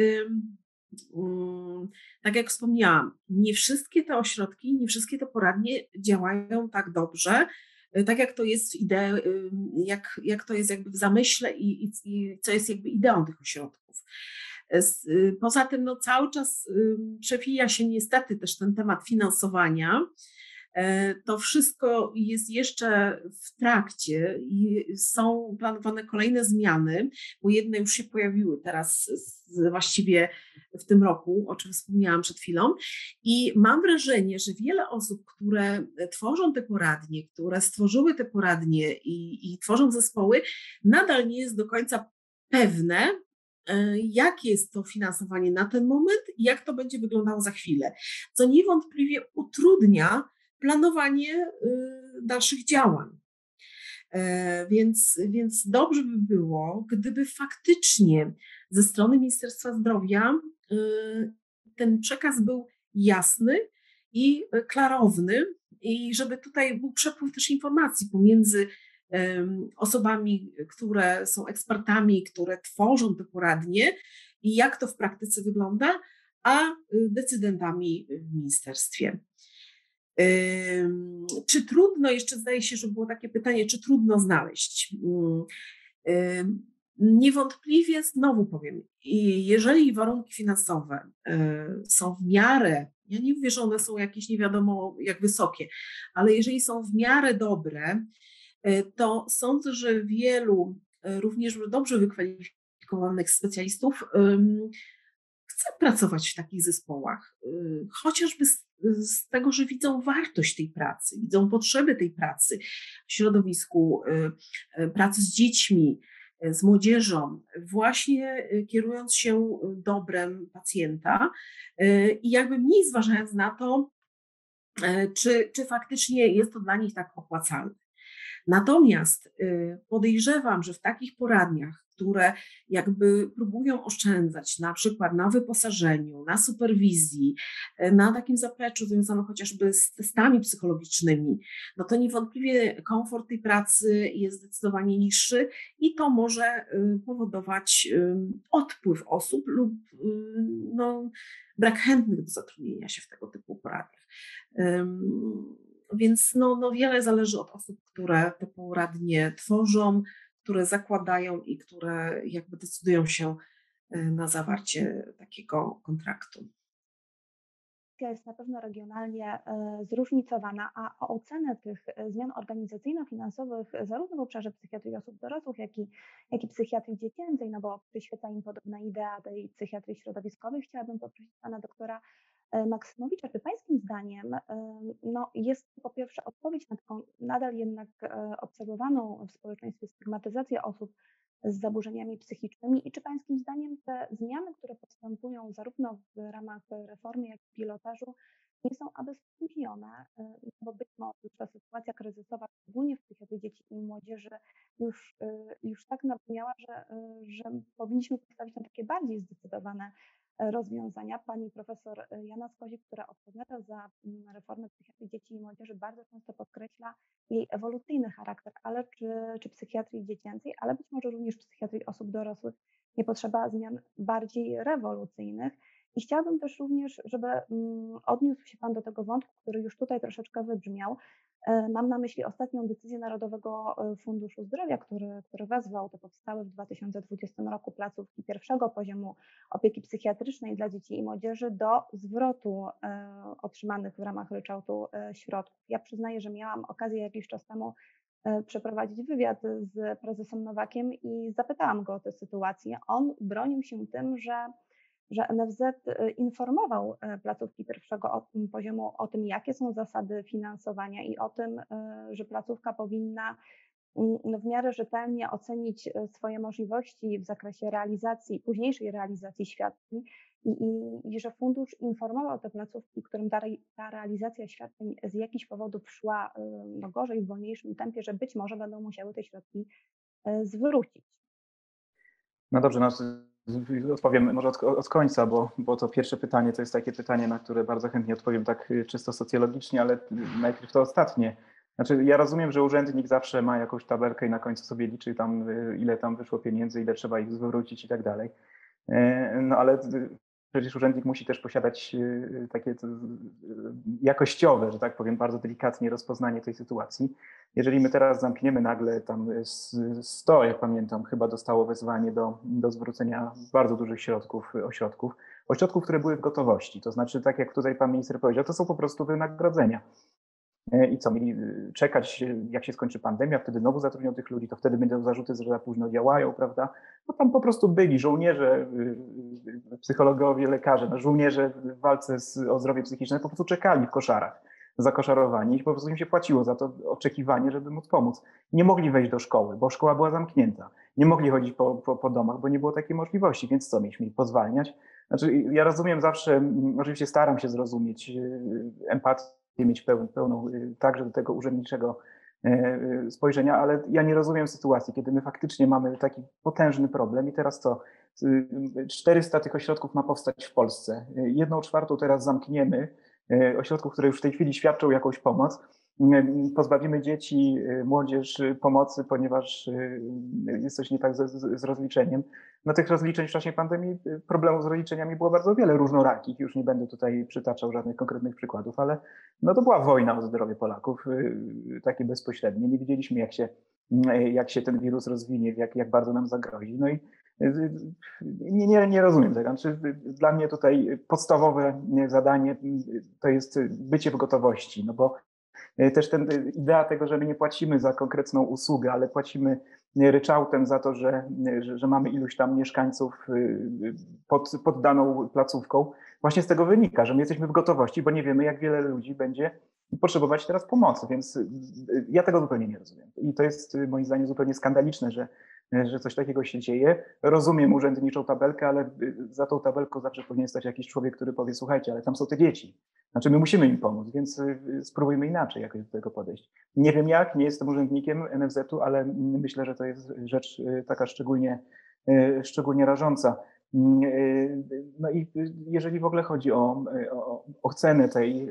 tak jak wspomniałam, nie wszystkie te ośrodki, nie wszystkie te poradnie działają tak dobrze, tak jak to jest jak to jest jakby w zamyśle i co jest jakby ideą tych ośrodków. Poza tym cały czas przewija się niestety też ten temat finansowania. To wszystko jest jeszcze w trakcie i są planowane kolejne zmiany, bo jedne już się pojawiły teraz właściwie w tym roku, o czym wspomniałam przed chwilą. I mam wrażenie, że wiele osób, które tworzą te poradnie, które stworzyły te poradnie i tworzą zespoły, nadal nie jest do końca pewne, jakie jest to finansowanie na ten moment i jak to będzie wyglądało za chwilę, co niewątpliwie utrudnia planowanie dalszych działań. Więc dobrze by było, gdyby faktycznie ze strony Ministerstwa Zdrowia ten przekaz był jasny i klarowny i żeby tutaj był przepływ też informacji pomiędzy osobami, które są ekspertami, które tworzą te poradnie i jak to w praktyce wygląda, a decydentami w ministerstwie. Czy trudno, jeszcze zdaje się, że było takie pytanie, czy trudno znaleźć? Niewątpliwie znowu powiem, jeżeli warunki finansowe są w miarę, ja nie mówię, że one są jakieś nie wiadomo jak wysokie, ale jeżeli są w miarę dobre, to sądzę, że wielu również dobrze wykwalifikowanych specjalistów chce pracować w takich zespołach, chociażby z tego, że widzą wartość tej pracy, widzą potrzeby tej pracy w środowisku, pracy z dziećmi, z młodzieżą, właśnie kierując się dobrem pacjenta i jakby mniej zważając na to, czy faktycznie jest to dla nich tak opłacalne. Natomiast podejrzewam, że w takich poradniach, które jakby próbują oszczędzać na przykład na wyposażeniu, na superwizji, na takim zapleczu związanym chociażby z testami psychologicznymi, no to niewątpliwie komfort tej pracy jest zdecydowanie niższy i to może powodować odpływ osób lub no, brak chętnych do zatrudnienia się w tego typu poradniach. Więc no wiele zależy od osób, które te poradnie tworzą, które zakładają i które jakby decydują się na zawarcie takiego kontraktu. Jest na pewno regionalnie zróżnicowana, a o ocenę tych zmian organizacyjno-finansowych zarówno w obszarze psychiatrii osób dorosłych, jak i psychiatrii dziecięcej, no bo przyświeca im podobna idea tej psychiatrii środowiskowej, chciałabym poprosić pana doktora Maksymowicza, czy pańskim zdaniem no, jest po pierwsze odpowiedź na taką nadal jednak obserwowaną w społeczeństwie stygmatyzację osób z zaburzeniami psychicznymi i czy pańskim zdaniem te zmiany, które postępują zarówno w ramach reformy, jak i pilotażu, nie są aby spóźnione, bo być może ta sytuacja kryzysowa, szczególnie w psychiatrii dzieci i młodzieży, już tak nabrzmiała, że powinniśmy postawić na takie bardziej zdecydowane rozwiązania. Pani profesor Jana Skozik, która odpowiada za reformę psychiatrii dzieci i młodzieży, bardzo często podkreśla jej ewolucyjny charakter, ale czy psychiatrii dziecięcej, ale być może również psychiatrii osób dorosłych nie potrzeba zmian bardziej rewolucyjnych. I chciałabym też również, żeby odniósł się pan do tego wątku, który już tutaj troszeczkę wybrzmiał. Mam na myśli ostatnią decyzję Narodowego Funduszu Zdrowia, który wezwał te powstałe w 2020 roku placówki pierwszego poziomu opieki psychiatrycznej dla dzieci i młodzieży do zwrotu otrzymanych w ramach ryczałtu środków. Ja przyznaję, że miałam okazję jakiś czas temu przeprowadzić wywiad z prezesem Nowakiem i zapytałam go o tę sytuację. On bronił się tym, że NFZ informował placówki pierwszego poziomu o tym, jakie są zasady finansowania i o tym, że placówka powinna w miarę rzetelnie ocenić swoje możliwości w zakresie realizacji, późniejszej realizacji świadczeń i że fundusz informował te placówki, którym ta realizacja świadczeń z jakichś powodów szła gorzej, w wolniejszym tempie, że być może będą musiały te środki zwrócić. No dobrze, no, odpowiem może od końca, bo to pierwsze pytanie to jest takie pytanie, na które bardzo chętnie odpowiem tak czysto socjologicznie, ale najpierw to ostatnie. Znaczy ja rozumiem, że urzędnik zawsze ma jakąś tabelkę i na końcu sobie liczy tam, ile tam wyszło pieniędzy, ile trzeba ich zwrócić i tak dalej. No ale przecież urzędnik musi też posiadać takie jakościowe, że tak powiem, bardzo delikatnie rozpoznanie tej sytuacji. Jeżeli my teraz zamkniemy nagle tam 100, jak pamiętam, chyba dostało wezwanie do zwrócenia bardzo dużych ośrodków, które były w gotowości. To znaczy, tak jak tutaj pan minister powiedział, to są po prostu wynagrodzenia. I co, mieli czekać, jak się skończy pandemia, wtedy znowu zatrudnią tych ludzi, to wtedy będą zarzuty, że za późno działają, prawda? No tam po prostu byli żołnierze, psychologowie, lekarze, no żołnierze w walce o zdrowie psychiczne po prostu czekali w koszarach, zakoszarowani i po prostu im się płaciło za to oczekiwanie, żeby móc pomóc. Nie mogli wejść do szkoły, bo szkoła była zamknięta. Nie mogli chodzić po domach, bo nie było takiej możliwości, więc co, mieliśmy ich pozwalniać? Znaczy ja rozumiem zawsze, oczywiście staram się zrozumieć empatię, mieć pełną także do tego urzędniczego spojrzenia, ale ja nie rozumiem sytuacji, kiedy my faktycznie mamy taki potężny problem i teraz co, 400 tych ośrodków ma powstać w Polsce, 1/4 teraz zamkniemy, ośrodków, które już w tej chwili świadczą jakąś pomoc pozbawimy dzieci, młodzież pomocy, ponieważ jest coś nie tak z rozliczeniem. No tych rozliczeń w czasie pandemii, problemów z rozliczeniami było bardzo wiele różnorakich. Już nie będę tutaj przytaczał żadnych konkretnych przykładów, ale no to była wojna o zdrowie Polaków, takie bezpośrednie. Nie wiedzieliśmy, jak się ten wirus rozwinie, jak bardzo nam zagrozi. No i nie rozumiem tego. Znaczy, dla mnie tutaj podstawowe zadanie to jest bycie w gotowości, no bo też idea tego, że my nie płacimy za konkretną usługę, ale płacimy ryczałtem za to, że mamy iluś tam mieszkańców pod daną placówką. Właśnie z tego wynika, że my jesteśmy w gotowości, bo nie wiemy, jak wiele ludzi będzie potrzebować teraz pomocy, więc ja tego zupełnie nie rozumiem. I to jest moim zdaniem zupełnie skandaliczne, że coś takiego się dzieje. Rozumiem urzędniczą tabelkę, ale za tą tabelką zawsze powinien stać jakiś człowiek, który powie, słuchajcie, ale tam są te dzieci. Znaczy my musimy im pomóc, więc spróbujmy inaczej jakoś do tego podejść. Nie wiem jak, nie jestem urzędnikiem NFZ-u, ale myślę, że to jest rzecz taka szczególnie rażąca. No i jeżeli w ogóle chodzi o ocenę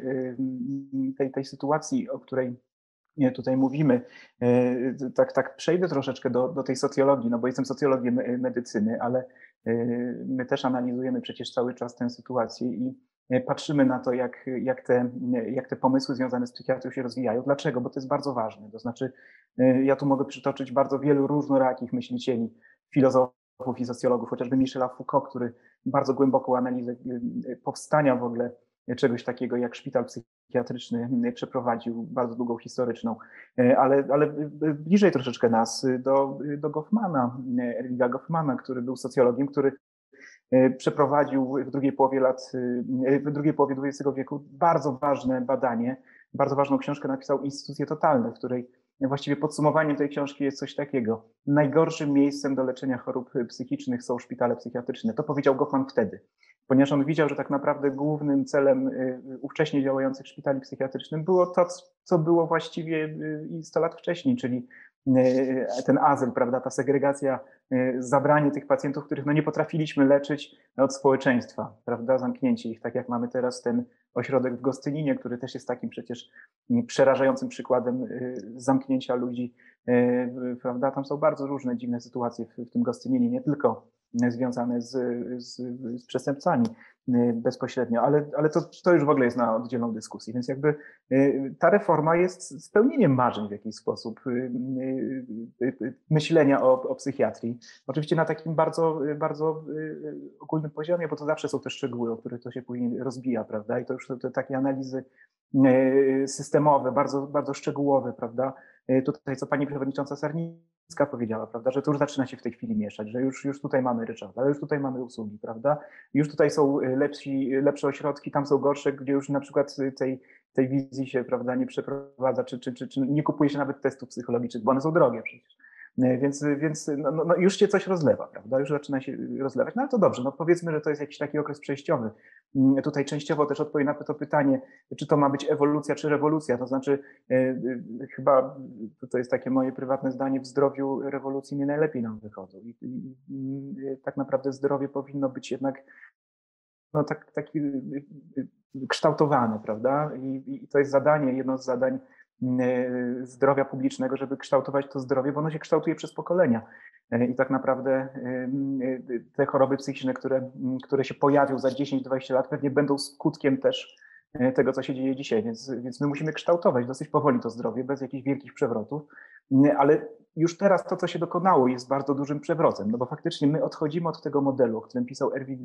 tej sytuacji, o której tutaj mówimy, tak przejdę troszeczkę do tej socjologii, no bo jestem socjologiem medycyny, ale my też analizujemy przecież cały czas tę sytuację i patrzymy na to, jak te pomysły związane z psychiatrią się rozwijają. Dlaczego? Bo to jest bardzo ważne. To znaczy, ja tu mogę przytoczyć bardzo wielu różnorakich myślicieli, filozofów i socjologów, chociażby Michela Foucault, który bardzo głęboką analizę powstania w ogóle czegoś takiego jak szpital psychiatryczny przeprowadził, bardzo długą historyczną, ale bliżej troszeczkę nas do Goffmana, Erwiga Goffmana, który był socjologiem, który przeprowadził w drugiej połowie XX wieku bardzo ważne badanie, bardzo ważną książkę napisał Instytucje Totalne, w której właściwie podsumowaniem tej książki jest coś takiego. Najgorszym miejscem do leczenia chorób psychicznych są szpitale psychiatryczne. To powiedział Goffman wtedy, ponieważ on widział, że tak naprawdę głównym celem ówcześnie działających szpitali psychiatrycznych było to, co było właściwie i 100 lat wcześniej, czyli ten azyl, prawda, ta segregacja, zabranie tych pacjentów, których no nie potrafiliśmy leczyć od społeczeństwa, prawda, zamknięcie ich, tak jak mamy teraz ten ośrodek w Gostyninie, który też jest takim przecież przerażającym przykładem zamknięcia ludzi, prawda, tam są bardzo różne dziwne sytuacje w tym Gostyninie, nie tylko związane z przestępcami bezpośrednio, ale to już w ogóle jest na oddzielną dyskusję, więc jakby ta reforma jest spełnieniem marzeń w jakiś sposób myślenia o psychiatrii. Oczywiście na takim bardzo, bardzo ogólnym poziomie, bo to zawsze są te szczegóły, o których to się później rozbija, prawda, i to już te takie analizy systemowe, bardzo, bardzo szczegółowe, prawda. Tutaj, co pani przewodnicząca Sarnicka powiedziała, prawda, że to już zaczyna się w tej chwili mieszać, że już tutaj mamy ryczałt, ale już tutaj mamy usługi, prawda. Już tutaj są lepsze ośrodki, tam są gorsze, gdzie już na przykład tej wizji się, prawda, nie przeprowadza, czy nie kupuje się nawet testów psychologicznych, bo one są drogie przecież. Więc no już się coś rozlewa, prawda? Już zaczyna się rozlewać, no ale to dobrze, no powiedzmy, że to jest jakiś taki okres przejściowy. Tutaj częściowo też odpowiem na to pytanie, czy to ma być ewolucja, czy rewolucja, to znaczy chyba, to jest takie moje prywatne zdanie, w zdrowiu rewolucji nie najlepiej nam wychodzą i tak naprawdę zdrowie powinno być jednak no taki kształtowane, prawda? I to jest zadanie, jedno z zadań zdrowia publicznego, żeby kształtować to zdrowie, bo ono się kształtuje przez pokolenia. I tak naprawdę te choroby psychiczne, które się pojawią za 10-20 lat, pewnie będą skutkiem też tego, co się dzieje dzisiaj. Więc my musimy kształtować dosyć powoli to zdrowie, bez jakichś wielkich przewrotów. Ale już teraz to, co się dokonało, jest bardzo dużym przewrotem, no bo faktycznie my odchodzimy od tego modelu, o którym pisał Erwin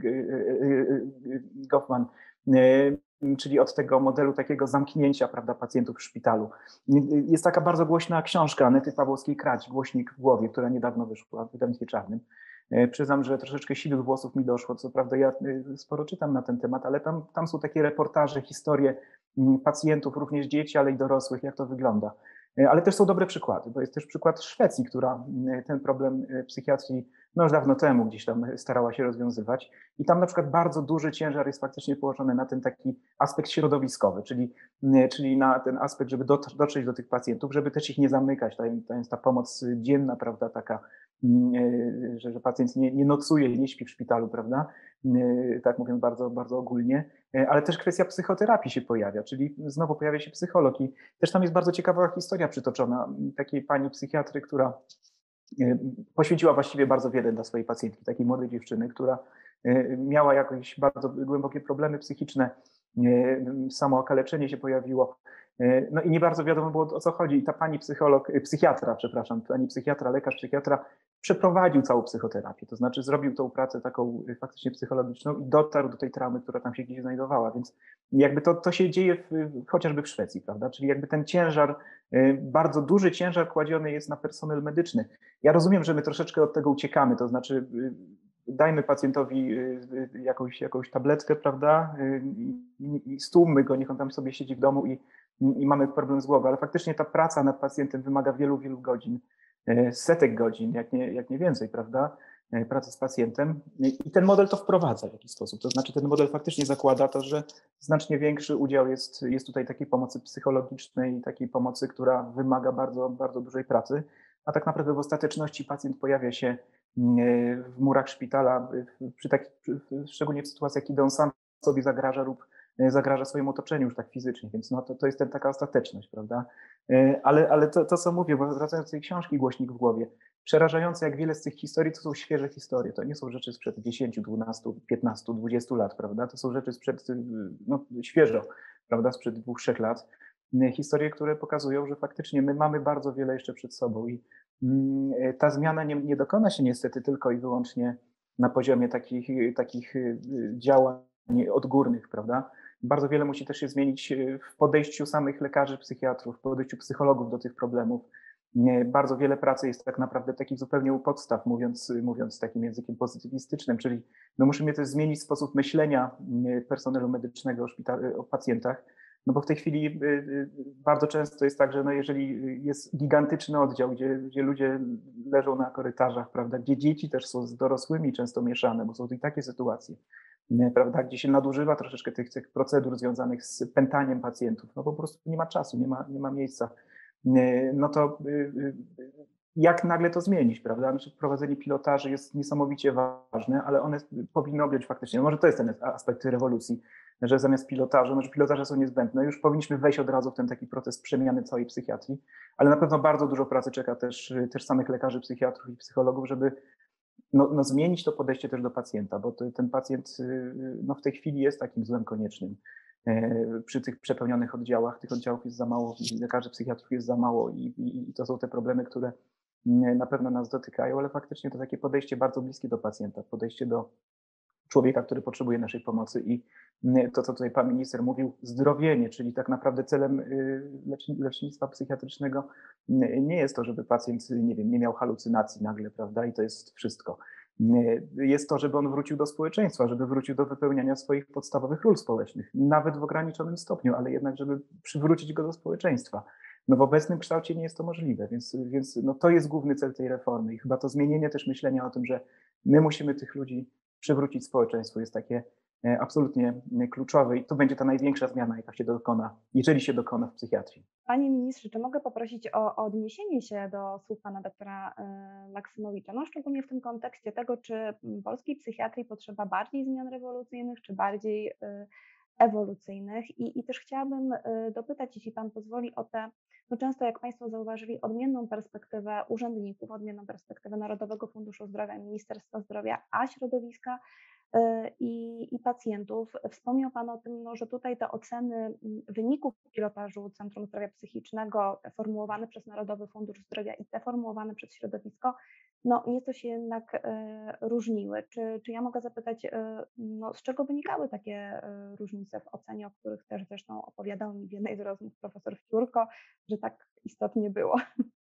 Goffman, czyli od tego modelu takiego zamknięcia, prawda, pacjentów w szpitalu. Jest taka bardzo głośna książka Anety Pawłowskiej-Krać, Głośnik w głowie, która niedawno wyszła w wydawnictwie czarnym. Przyznam, że troszeczkę siwych włosów mi doszło, co prawda ja sporo czytam na ten temat, ale tam są takie reportaże, historie pacjentów, również dzieci, ale i dorosłych, jak to wygląda. Ale też są dobre przykłady, bo jest też przykład Szwecji, która ten problem psychiatrii no już dawno temu gdzieś tam starała się rozwiązywać i tam na przykład bardzo duży ciężar jest faktycznie położony na ten taki aspekt środowiskowy, czyli na ten aspekt, żeby dotrzeć do tych pacjentów, żeby też ich nie zamykać, ta pomoc dzienna, prawda, taka że pacjent nie nocuje, nie śpi w szpitalu, prawda? Tak mówiąc bardzo, bardzo ogólnie, ale też kwestia psychoterapii się pojawia, czyli znowu pojawia się psycholog i też tam jest bardzo ciekawa historia przytoczona takiej pani psychiatry, która poświęciła właściwie bardzo wiele dla swojej pacjentki, takiej młodej dziewczyny, która miała jakieś bardzo głębokie problemy psychiczne, samookaleczenie się pojawiło. No i nie bardzo wiadomo było, o co chodzi. I ta pani lekarz psychiatra przeprowadził całą psychoterapię, to znaczy zrobił tą pracę taką faktycznie psychologiczną i dotarł do tej traumy, która tam się gdzieś znajdowała, więc jakby to się dzieje chociażby w Szwecji, prawda? Czyli jakby ten ciężar, bardzo duży ciężar kładziony jest na personel medyczny. Ja rozumiem, że my troszeczkę od tego uciekamy, to znaczy dajmy pacjentowi jakąś tabletkę, prawda, i stłummy go, niech on tam sobie siedzi w domu i mamy problem z głową, ale faktycznie ta praca nad pacjentem wymaga wielu, wielu godzin, setek godzin, jak nie więcej, prawda, pracy z pacjentem i ten model to wprowadza w jakiś sposób, to znaczy ten model faktycznie zakłada to, że znacznie większy udział jest tutaj takiej pomocy psychologicznej, takiej pomocy, która wymaga bardzo, bardzo dużej pracy, a tak naprawdę w ostateczności pacjent pojawia się w murach szpitala, szczególnie w sytuacjach, kiedy on sam sobie zagraża lub zagraża swojemu otoczeniu już tak fizycznie, więc no to jest taka ostateczność, prawda? Ale to, co mówię, bo wracając do tej książki Głośnik w głowie, przerażające jak wiele z tych historii to są świeże historie, to nie są rzeczy sprzed 10, 12, 15, 20 lat, prawda? To są rzeczy sprzed, świeżo, prawda, sprzed 2-3 lat. Historie, które pokazują, że faktycznie my mamy bardzo wiele jeszcze przed sobą i ta zmiana nie dokona się niestety tylko i wyłącznie na poziomie takich działań odgórnych, prawda? Bardzo wiele musi też się zmienić w podejściu samych lekarzy, psychiatrów, w podejściu psychologów do tych problemów. Bardzo wiele pracy jest tak naprawdę takich zupełnie u podstaw, mówiąc takim językiem pozytywistycznym, czyli my musimy też zmienić sposób myślenia personelu medycznego o pacjentach, no bo w tej chwili bardzo często jest tak, że no jeżeli jest gigantyczny oddział, gdzie ludzie leżą na korytarzach, prawda, gdzie dzieci też są z dorosłymi często mieszane, bo są i takie sytuacje, prawda, gdzie się nadużywa troszeczkę tych procedur związanych z pętaniem pacjentów, no po prostu nie ma czasu, nie ma miejsca, no to jak nagle to zmienić, prawda? Znaczy wprowadzenie pilotaży jest niesamowicie ważne, ale one powinny objąć faktycznie, no może to jest ten aspekt rewolucji, że zamiast pilotażu, że pilotaże są niezbędne, już powinniśmy wejść od razu w ten taki proces przemiany całej psychiatrii, ale na pewno bardzo dużo pracy czeka też samych lekarzy, psychiatrów i psychologów, żeby zmienić to podejście też do pacjenta, bo ten pacjent w tej chwili jest takim złem koniecznym. Przy tych przepełnionych oddziałach, tych oddziałów jest za mało, lekarzy, psychiatrów jest za mało i to są te problemy, które na pewno nas dotykają, ale faktycznie to takie podejście bardzo bliskie do pacjenta, podejście do człowieka, który potrzebuje naszej pomocy i to, co tutaj pan minister mówił, zdrowienie, czyli tak naprawdę celem lecznictwa psychiatrycznego nie jest to, żeby pacjent, nie miał halucynacji nagle, prawda, i to jest wszystko. Jest to, żeby on wrócił do społeczeństwa, żeby wrócił do wypełniania swoich podstawowych ról społecznych, nawet w ograniczonym stopniu, ale jednak, żeby przywrócić go do społeczeństwa. No w obecnym kształcie nie jest to możliwe, więc to jest główny cel tej reformy i chyba to zmienienie też myślenia o tym, że my musimy tych ludzi przywrócić społeczeństwu jest takie absolutnie kluczowe i to będzie ta największa zmiana, jaka się dokona, jeżeli się dokona w psychiatrii. Panie ministrze, czy mogę poprosić o odniesienie się do słów pana doktora Maksymowicza, szczególnie w tym kontekście tego, czy polskiej psychiatrii potrzeba bardziej zmian rewolucyjnych, czy bardziej ewolucyjnych i też chciałabym dopytać, jeśli pan pozwoli, o te, często jak państwo zauważyli, odmienną perspektywę urzędników, odmienną perspektywę Narodowego Funduszu Zdrowia, Ministerstwa Zdrowia, a środowiska i pacjentów. Wspomniał pan o tym, że tutaj te oceny wyników pilotażu Centrum Zdrowia Psychicznego, te formułowane przez Narodowy Fundusz Zdrowia i te formułowane przez środowisko, nieco się jednak różniły. Czy ja mogę zapytać, z czego wynikały takie różnice w ocenie, o których też zresztą opowiadał mi w jednej z rozmów profesor Wciórko, że tak istotnie było?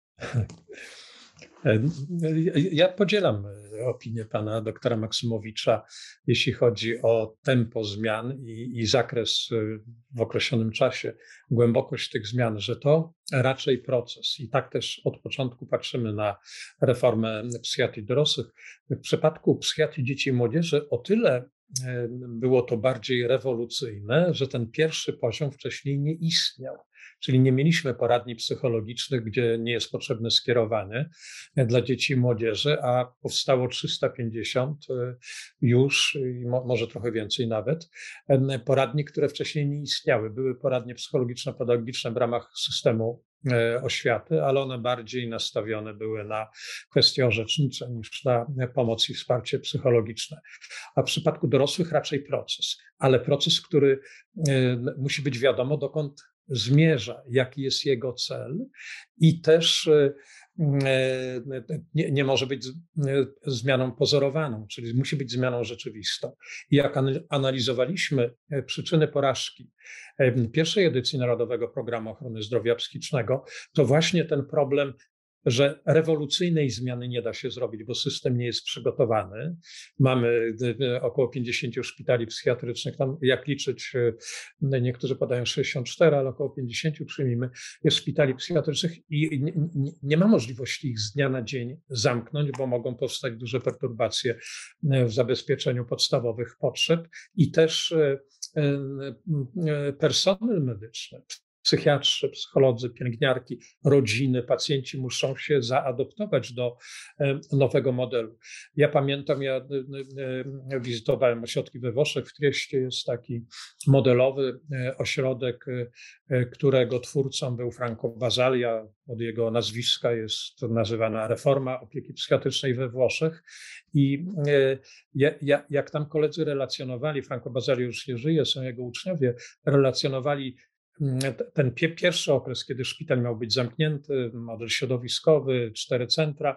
Ja podzielam opinię pana doktora Maksymowicza, jeśli chodzi o tempo zmian i zakres w określonym czasie, głębokość tych zmian, że to raczej proces. I tak też od początku patrzymy na reformę psychiatrii dorosłych. W przypadku psychiatrii dzieci i młodzieży o tyle było to bardziej rewolucyjne, że ten pierwszy poziom wcześniej nie istniał. czyli nie mieliśmy poradni psychologicznych, gdzie nie jest potrzebne skierowanie dla dzieci i młodzieży, a powstało 350 już, może trochę więcej nawet, poradni, które wcześniej nie istniały. Były poradnie psychologiczno-pedagogiczne w ramach systemu oświaty, ale one bardziej nastawione były na kwestie orzecznicze niż na pomoc i wsparcie psychologiczne. A w przypadku dorosłych raczej proces, ale proces, który musi być wiadomo, dokąd zmierza, jaki jest jego cel i też nie może być zmianą pozorowaną, czyli musi być zmianą rzeczywistą. I jak analizowaliśmy przyczyny porażki pierwszej edycji Narodowego Programu Ochrony Zdrowia Psychicznego, to właśnie ten problem, że rewolucyjnej zmiany nie da się zrobić, bo system nie jest przygotowany. Mamy około 50 szpitali psychiatrycznych, tam jak liczyć, niektórzy podają 64, ale około 50 przyjmijmy, jest szpitali psychiatrycznych i nie ma możliwości ich z dnia na dzień zamknąć, bo mogą powstać duże perturbacje w zabezpieczeniu podstawowych potrzeb i też personel medyczny, psychiatrzy, psycholodzy, pielęgniarki, rodziny, pacjenci muszą się zaadoptować do nowego modelu. Ja pamiętam, ja wizytowałem ośrodki we Włoszech, w Trieście jest taki modelowy ośrodek, którego twórcą był Franco Basaglia, od jego nazwiska jest nazywana reforma opieki psychiatrycznej we Włoszech i jak tam koledzy relacjonowali, Franco Basaglia już nie żyje, są jego uczniowie, relacjonowali ten pierwszy okres, kiedy szpital miał być zamknięty, model środowiskowy, 4 centra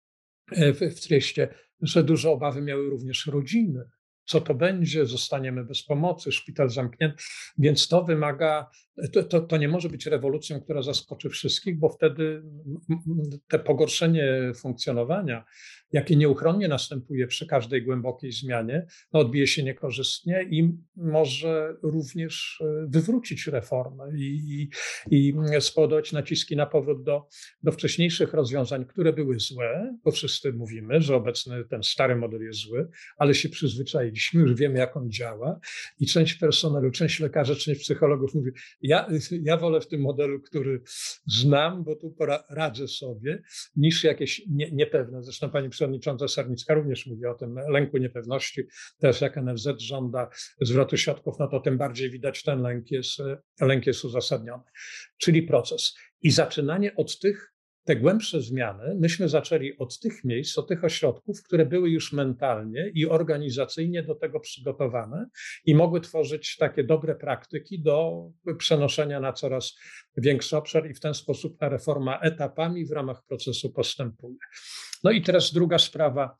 w Trieście, że duże obawy miały również rodziny. Co to będzie? Zostaniemy bez pomocy, szpital zamknięty. Więc to wymaga, to nie może być rewolucją, która zaskoczy wszystkich, bo wtedy te pogorszenie funkcjonowania, jakie nieuchronnie następuje przy każdej głębokiej zmianie, no odbije się niekorzystnie i może również wywrócić reformę i spowodować naciski na powrót do wcześniejszych rozwiązań, które były złe, bo wszyscy mówimy, że obecny ten stary model jest zły, ale się przyzwyczailiśmy, już wiemy, jak on działa i część personelu, część lekarzy, część psychologów mówi, ja wolę w tym modelu, który znam, bo tu radzę sobie, niż jakieś niepewne. Zresztą pani przewodnicząca Sarnicka również mówi o tym lęku niepewności. Teraz jak NFZ żąda zwrotu środków, no to tym bardziej widać ten lęk jest uzasadniony. Czyli proces. I zaczynanie od te głębsze zmiany, myśmy zaczęli od tych miejsc, od tych ośrodków, które były już mentalnie i organizacyjnie do tego przygotowane i mogły tworzyć takie dobre praktyki do przenoszenia na coraz większy obszar i w ten sposób ta reforma etapami w ramach procesu postępuje. No i teraz druga sprawa,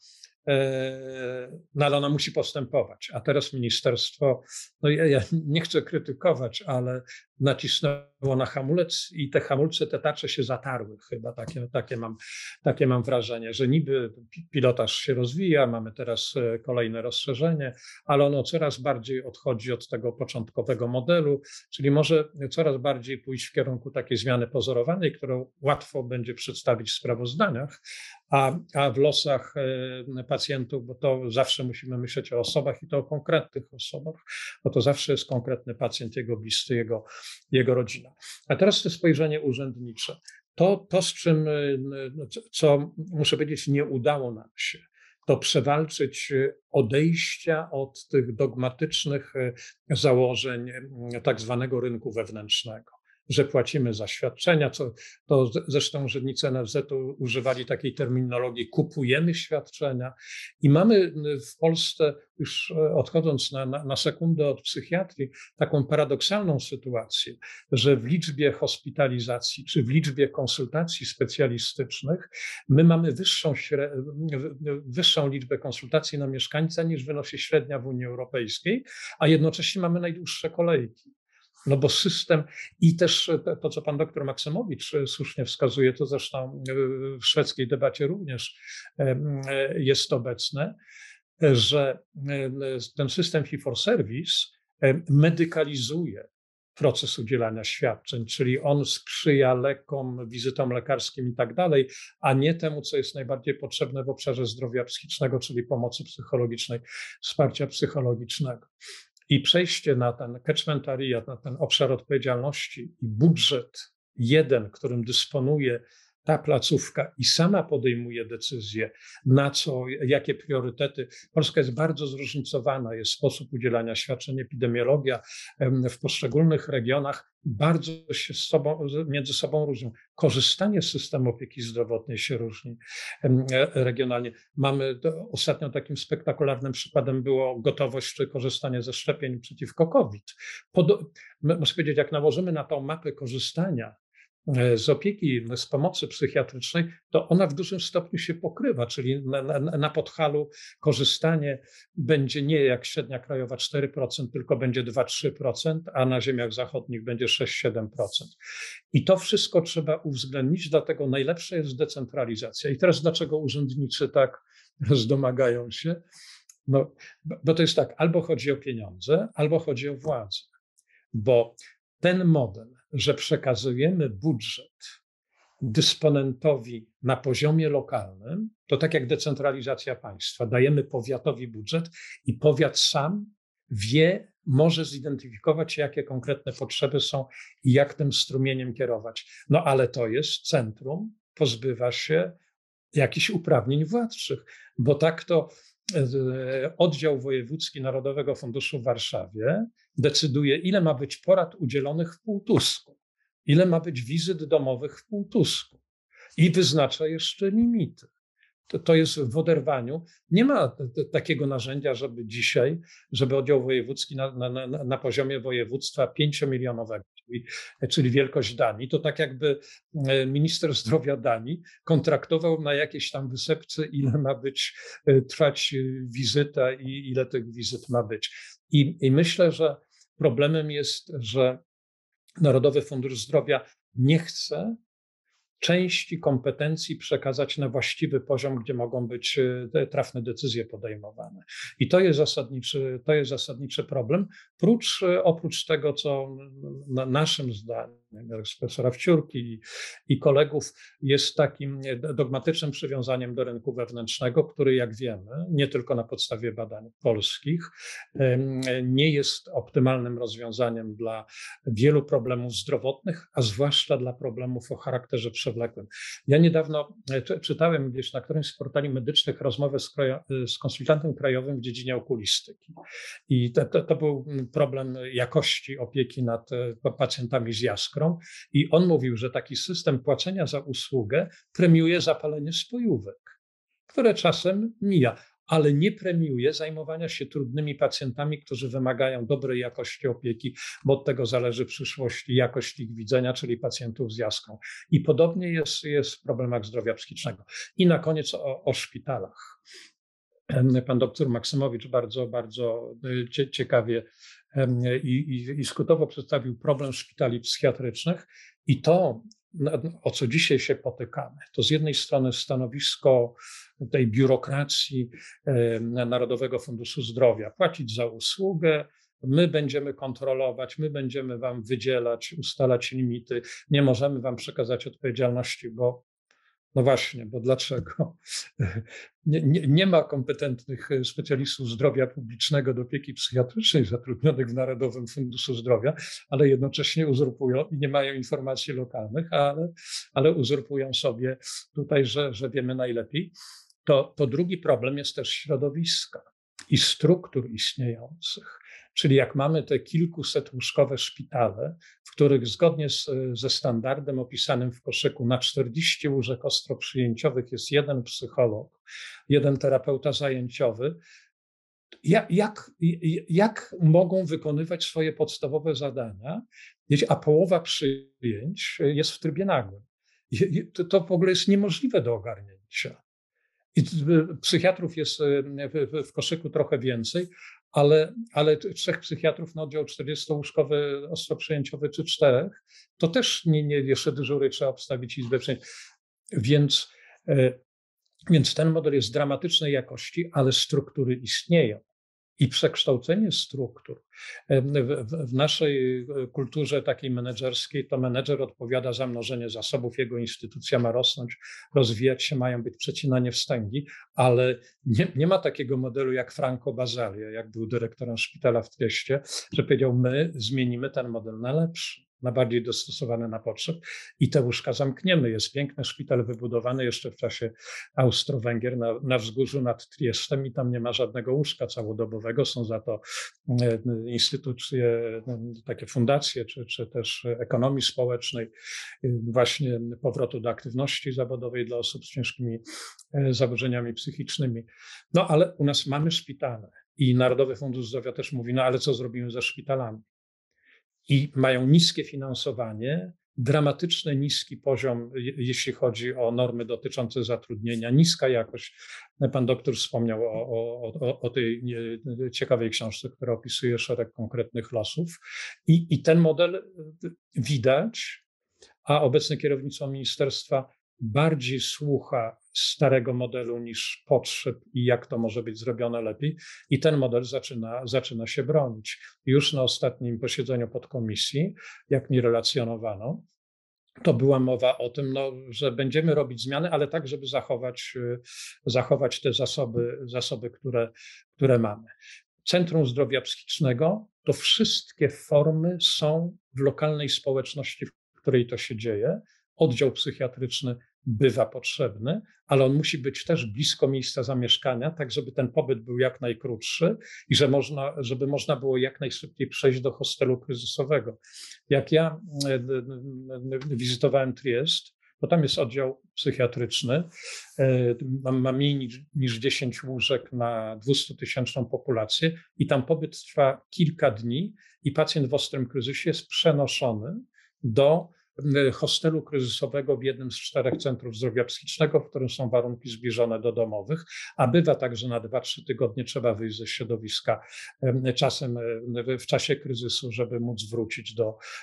no ale ona musi postępować, a teraz ministerstwo, no ja nie chcę krytykować, ale nacisnęło na hamulec i te hamulce, te tarcze się zatarły chyba, takie mam wrażenie, że niby pilotaż się rozwija, mamy teraz kolejne rozszerzenie, ale ono coraz bardziej odchodzi od tego początkowego modelu, czyli może coraz bardziej pójść w kierunku takiej zmiany pozorowanej, którą łatwo będzie przedstawić w sprawozdaniach, a w losach pacjentów, bo to zawsze musimy myśleć o osobach i to o konkretnych osobach, bo to zawsze jest konkretny pacjent, jego bliscy, jego rodzina. A teraz to spojrzenie urzędnicze. To z czym, co muszę powiedzieć, nie udało nam się, to przewalczyć odejścia od tych dogmatycznych założeń tak zwanego rynku wewnętrznego, że płacimy za świadczenia, to zresztą urzędnicy NFZ-u używali takiej terminologii, kupujemy świadczenia i mamy w Polsce, już odchodząc na sekundę od psychiatrii, taką paradoksalną sytuację, że w liczbie hospitalizacji czy w liczbie konsultacji specjalistycznych my mamy wyższą liczbę konsultacji na mieszkańca niż wynosi średnia w Unii Europejskiej, a jednocześnie mamy najdłuższe kolejki. No bo system i też to, co pan doktor Maksymowicz słusznie wskazuje, to zresztą w szwedzkiej debacie również jest obecne, że ten system fee for service medykalizuje proces udzielania świadczeń, czyli on sprzyja lekom, wizytom lekarskim i tak dalej, a nie temu, co jest najbardziej potrzebne w obszarze zdrowia psychicznego, czyli pomocy psychologicznej, wsparcia psychologicznego. I przejście na ten catchment area, na ten obszar odpowiedzialności i budżet jeden, którym dysponuje ta placówka i sama podejmuje decyzje, na co, jakie priorytety. Polska jest bardzo zróżnicowana, jest sposób udzielania świadczeń, epidemiologia w poszczególnych regionach bardzo się między sobą różnią. Korzystanie z systemu opieki zdrowotnej się różni regionalnie. Ostatnio takim spektakularnym przykładem było gotowość czy korzystanie ze szczepień przeciwko COVID. Muszę powiedzieć, jak nałożymy na tą mapę korzystania z opieki, z pomocy psychiatrycznej, to ona w dużym stopniu się pokrywa, czyli na Podhalu korzystanie będzie nie jak średnia krajowa 4%, tylko będzie 2-3%, a na ziemiach zachodnich będzie 6-7%. I to wszystko trzeba uwzględnić, dlatego najlepsza jest decentralizacja. I teraz dlaczego urzędnicy tak zdomagają się? No, bo to jest tak, albo chodzi o pieniądze, albo chodzi o władzę, bo ten model, że przekazujemy budżet dysponentowi na poziomie lokalnym, to tak jak decentralizacja państwa. Dajemy powiatowi budżet i powiat sam wie, może zidentyfikować, jakie konkretne potrzeby są i jak tym strumieniem kierować. No ale to jest centrum, pozbywa się jakichś uprawnień władczych, bo tak to oddział wojewódzki Narodowego Funduszu w Warszawie decyduje, ile ma być porad udzielonych w Półtusku, ile ma być wizyt domowych w Półtusku i wyznacza jeszcze limity. To jest w nie ma takiego narzędzia, żeby oddział wojewódzki na poziomie województwa 5-milionowego, czyli wielkość Danii, to tak jakby minister zdrowia Danii kontraktował na jakieś tam wysepce, ile ma trwać wizyta i ile tych wizyt ma być. I myślę, że problemem jest, że Narodowy Fundusz Zdrowia nie chce części kompetencji przekazać na właściwy poziom, gdzie mogą być trafne decyzje podejmowane. I to jest zasadniczy problem. Oprócz tego, co naszym zdaniem, profesora Wciórki i kolegów, jest takim dogmatycznym przywiązaniem do rynku wewnętrznego, który, jak wiemy, nie tylko na podstawie badań polskich, nie jest optymalnym rozwiązaniem dla wielu problemów zdrowotnych, a zwłaszcza dla problemów o charakterze przewlekłym. Ja niedawno czytałem gdzieś na którymś z portali medycznych rozmowę z konsultantem krajowym w dziedzinie okulistyki. I to był problem jakości opieki nad pacjentami z jaskrą. I on mówił, że taki system płacenia za usługę premiuje zapalenie spojówek, które czasem mija, ale nie premiuje zajmowania się trudnymi pacjentami, którzy wymagają dobrej jakości opieki, bo od tego zależy przyszłość i jakość ich widzenia, czyli pacjentów z jaskrą. I podobnie jest w problemach zdrowia psychicznego. I na koniec o szpitalach. Pan doktor Maksymowicz bardzo ciekawie i skrótowo przedstawił problem szpitali psychiatrycznych i to, o co dzisiaj się potykamy, to z jednej strony stanowisko tej biurokracji Narodowego Funduszu Zdrowia, płacić za usługę, my będziemy kontrolować, my będziemy wam wydzielać, ustalać limity, nie możemy wam przekazać odpowiedzialności, bo no właśnie, bo dlaczego? Nie ma kompetentnych specjalistów zdrowia publicznego do opieki psychiatrycznej zatrudnionych w Narodowym Funduszu Zdrowia, ale jednocześnie uzurpują i nie mają informacji lokalnych, ale uzurpują sobie tutaj, że wiemy najlepiej. To drugi problem jest też środowiska i struktur istniejących. Czyli jak mamy te kilkusetłóżkowe szpitale, w których zgodnie ze standardem opisanym w koszyku na 40 łóżek ostro przyjęciowych jest jeden psycholog, jeden terapeuta zajęciowy, jak mogą wykonywać swoje podstawowe zadania, a połowa przyjęć jest w trybie nagłym. To w ogóle jest niemożliwe do ogarnięcia. I psychiatrów jest w koszyku trochę więcej, ale 3 psychiatrów na oddział 40-łóżkowy ostroprzyjęciowy czy 4, to też nie jeszcze dyżury trzeba obstawić izbę przyjęć. Więc ten model jest dramatycznej jakości, ale struktury istnieją. i przekształcenie struktur. W naszej kulturze takiej menedżerskiej to menedżer odpowiada za mnożenie zasobów, jego instytucja ma rosnąć, rozwijać się, mają być przecinane wstęgi, ale nie ma takiego modelu jak Franco Basaglia, jak był dyrektorem szpitala w Trieście, że powiedział, my zmienimy ten model na lepszy, na bardziej dostosowany na potrzeb i te łóżka zamkniemy. Jest piękny szpital wybudowany jeszcze w czasie Austro-Węgier na wzgórzu nad Triestem i tam nie ma żadnego łóżka całodobowego. Są za to instytucje, takie fundacje, czy też ekonomii społecznej, właśnie powrotu do aktywności zawodowej dla osób z ciężkimi zaburzeniami psychicznymi. No ale u nas mamy szpitale i Narodowy Fundusz Zdrowia też mówi, no ale co zrobimy ze szpitalami? I mają niskie finansowanie, dramatyczny niski poziom, jeśli chodzi o normy dotyczące zatrudnienia, niska jakość. Pan doktor wspomniał o tej ciekawej książce, która opisuje szereg konkretnych losów. I ten model widać, a obecne kierownictwo ministerstwa bardziej słucha starego modelu niż potrzeb i jak to może być zrobione lepiej. I ten model zaczyna się bronić. Już na ostatnim posiedzeniu podkomisji, jak mi relacjonowano, to była mowa o tym, że będziemy robić zmiany, ale tak, żeby zachować te zasoby, które mamy. Centrum Zdrowia Psychicznego to wszystkie formy są w lokalnej społeczności, w której to się dzieje. Oddział psychiatryczny bywa potrzebny, ale on musi być też blisko miejsca zamieszkania, tak żeby ten pobyt był jak najkrótszy i żeby można było jak najszybciej przejść do hostelu kryzysowego. Jak ja wizytowałem Triest, bo tam jest oddział psychiatryczny, ma mniej niż 10 łóżek na 200-tysięczną populację i tam pobyt trwa kilka dni i pacjent w ostrym kryzysie jest przenoszony do hostelu kryzysowego w jednym z 4 centrów zdrowia psychicznego, w którym są warunki zbliżone do domowych, a bywa tak, że na 2-3 tygodnie trzeba wyjść ze środowiska czasem w czasie kryzysu, żeby móc wrócić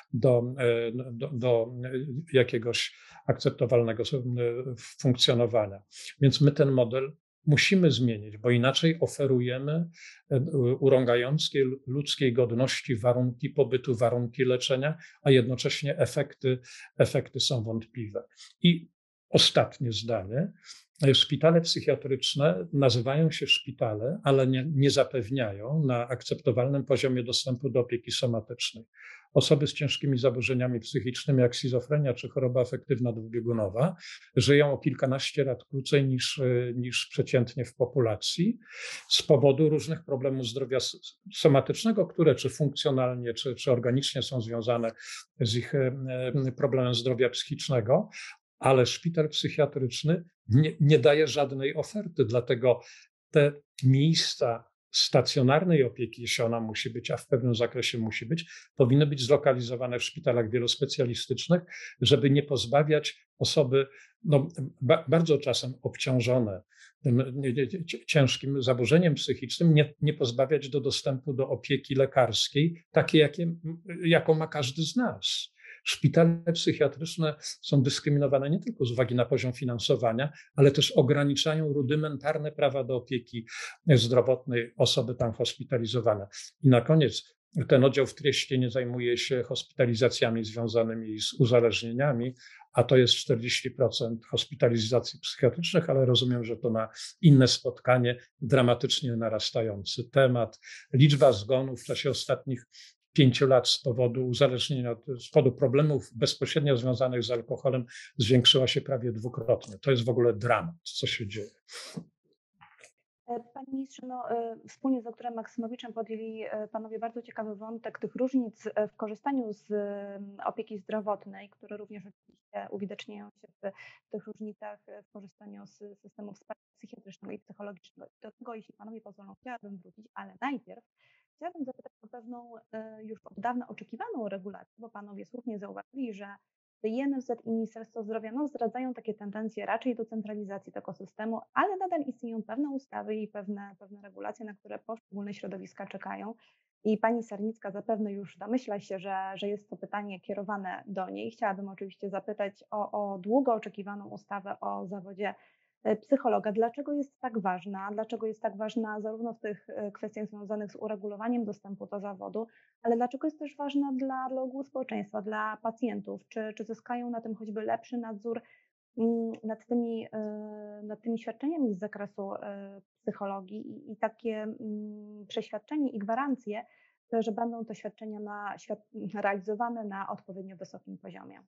do jakiegoś akceptowalnego funkcjonowania. Więc my ten model musimy zmienić, bo inaczej oferujemy urągającej ludzkiej godności warunki pobytu, warunki leczenia, a jednocześnie efekty są wątpliwe. I ostatnie zdanie. Szpitale psychiatryczne nazywają się szpitale, ale nie zapewniają na akceptowalnym poziomie dostępu do opieki somatycznej. Osoby z ciężkimi zaburzeniami psychicznymi, jak schizofrenia czy choroba afektywna dwubiegunowa, żyją o kilkanaście lat krócej niż przeciętnie w populacji z powodu różnych problemów zdrowia somatycznego, które czy funkcjonalnie, czy organicznie są związane z ich problemem zdrowia psychicznego. Ale szpital psychiatryczny nie daje żadnej oferty, dlatego te miejsca stacjonarnej opieki, jeśli ona musi być, a w pewnym zakresie musi być, powinny być zlokalizowane w szpitalach wielospecjalistycznych, żeby nie pozbawiać osoby bardzo czasem obciążone tym ciężkim zaburzeniem psychicznym, nie pozbawiać do dostępu do opieki lekarskiej, takiej, jaką ma każdy z nas. Szpitale psychiatryczne są dyskryminowane nie tylko z uwagi na poziom finansowania, ale też ograniczają rudymentarne prawa do opieki zdrowotnej osoby tam hospitalizowane. I na koniec, ten oddział w Trieście nie zajmuje się hospitalizacjami związanymi z uzależnieniami, a to jest 40% hospitalizacji psychiatrycznych, ale rozumiem, że to na inne spotkanie, dramatycznie narastający temat. Liczba zgonów w czasie ostatnich 5 lat z powodu uzależnienia, z powodu problemów bezpośrednio związanych z alkoholem zwiększyła się prawie dwukrotnie. To jest w ogóle dramat, co się dzieje. Panie ministrze, wspólnie z doktorem Maksymowiczem podjęli panowie bardzo ciekawy wątek tych różnic w korzystaniu z opieki zdrowotnej, które również oczywiście uwidaczniają się w tych różnicach w korzystaniu z systemu wsparcia psychiatrycznego i psychologicznego. Do tego, jeśli panowie pozwolą, chciałabym wrócić, ale najpierw chciałabym zapytać o pewną już od dawna oczekiwaną regulację, bo panowie słusznie zauważyli, że NFZ i Ministerstwo Zdrowia zdradzają takie tendencje raczej do centralizacji tego systemu, ale nadal istnieją pewne ustawy i pewne regulacje, na które poszczególne środowiska czekają. I pani Sarnicka zapewne już domyśla się, że jest to pytanie kierowane do niej. Chciałabym oczywiście zapytać o długo oczekiwaną ustawę o zawodzie psychologa. Dlaczego jest tak ważna? Dlaczego jest tak ważna zarówno w tych kwestiach związanych z uregulowaniem dostępu do zawodu, ale dlaczego jest też ważna dla ogółu społeczeństwa, dla pacjentów? Czy zyskają na tym choćby lepszy nadzór nad tymi świadczeniami z zakresu psychologii i takie przeświadczenie i gwarancje, że będą te świadczenia realizowane na odpowiednio wysokim poziomie.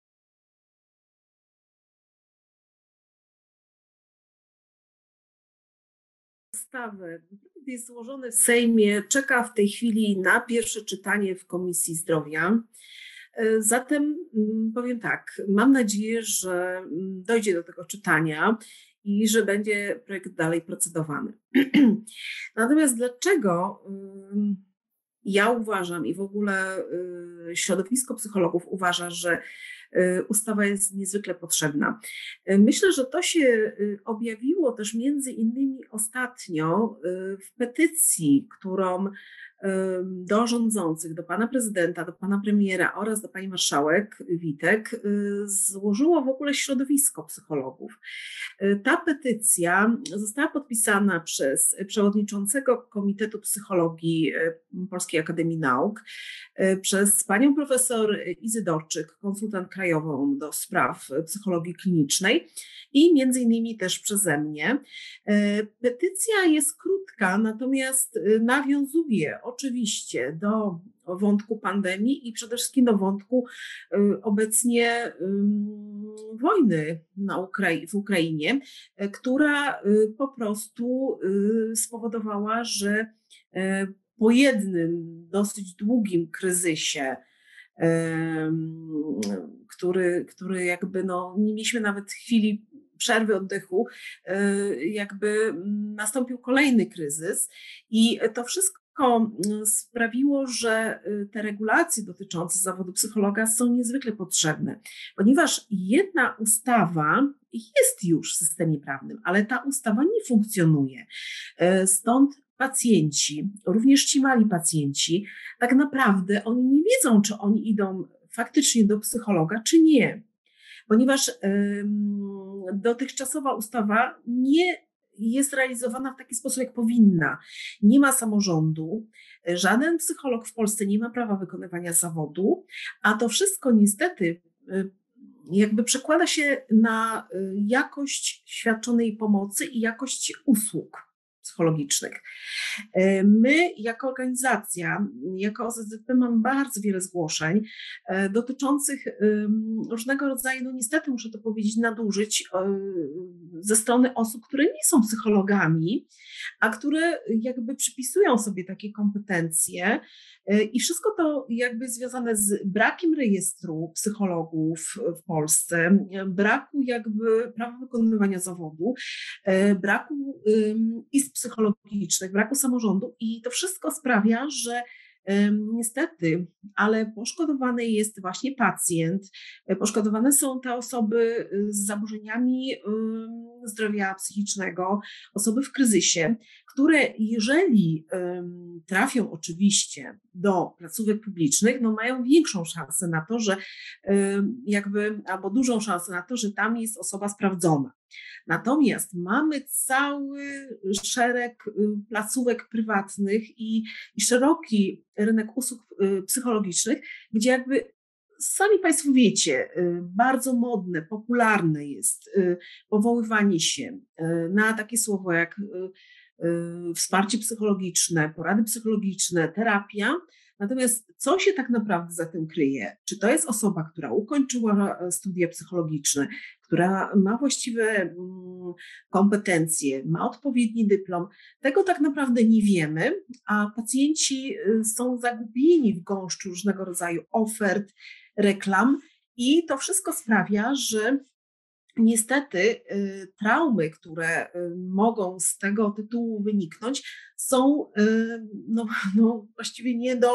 Ustawy jest złożony w Sejmie, czeka w tej chwili na pierwsze czytanie w Komisji Zdrowia. Zatem powiem tak, mam nadzieję, że dojdzie do tego czytania i że będzie projekt dalej procedowany. Natomiast dlaczego ja uważam i w ogóle środowisko psychologów uważa, że ustawa jest niezwykle potrzebna? Myślę, że to się objawiło też między innymi ostatnio w petycji, którą do rządzących, do pana prezydenta, do pana premiera oraz do pani marszałek Witek złożyło w ogóle środowisko psychologów. Ta petycja została podpisana przez przewodniczącego Komitetu Psychologii Polskiej Akademii Nauk, przez panią profesor Izydorczyk, konsultant krajową do spraw psychologii klinicznej i między innymi też przeze mnie. Petycja jest krótka, natomiast nawiązuje oczywiście do wątku pandemii i przede wszystkim do wątku obecnie wojny w Ukrainie, która po prostu spowodowała, że po jednym dosyć długim kryzysie, który jakby nie mieliśmy nawet chwili przerwy oddechu, jakby nastąpił kolejny kryzys i to wszystko sprawiło, że te regulacje dotyczące zawodu psychologa są niezwykle potrzebne, ponieważ jedna ustawa jest już w systemie prawnym, ale ta ustawa nie funkcjonuje. Stąd pacjenci, również ci mali pacjenci, tak naprawdę oni nie wiedzą, czy oni idą faktycznie do psychologa, czy nie, ponieważ dotychczasowa ustawa nie jest realizowana w taki sposób, jak powinna. Nie ma samorządu, żaden psycholog w Polsce nie ma prawa wykonywania zawodu, a to wszystko niestety jakby przekłada się na jakość świadczonej pomocy i jakość usług psychologicznych. My jako organizacja, jako OZZP mamy bardzo wiele zgłoszeń dotyczących różnego rodzaju, niestety muszę to powiedzieć, nadużyć ze strony osób, które nie są psychologami, a które jakby przypisują sobie takie kompetencje i wszystko to jakby związane z brakiem rejestru psychologów w Polsce, braku jakby prawa wykonywania zawodu, braku izb psychologicznych, braku samorządu i to wszystko sprawia, że niestety, ale poszkodowany jest właśnie pacjent, poszkodowane są te osoby z zaburzeniami zdrowia psychicznego, osoby w kryzysie, które jeżeli trafią oczywiście do placówek publicznych, mają większą szansę na to, że albo dużą szansę na to, że tam jest osoba sprawdzona. Natomiast mamy cały szereg placówek prywatnych i szeroki rynek usług psychologicznych, gdzie jakby sami Państwo wiecie, bardzo modne, popularne jest powoływanie się na takie słowo jak wsparcie psychologiczne, porady psychologiczne, terapia. Natomiast co się tak naprawdę za tym kryje? Czy to jest osoba, która ukończyła studia psychologiczne, która ma właściwe kompetencje, ma odpowiedni dyplom? Tego tak naprawdę nie wiemy, a pacjenci są zagubieni w gąszczu różnego rodzaju ofert, reklam i to wszystko sprawia, że niestety traumy, które mogą z tego tytułu wyniknąć, są właściwie nie do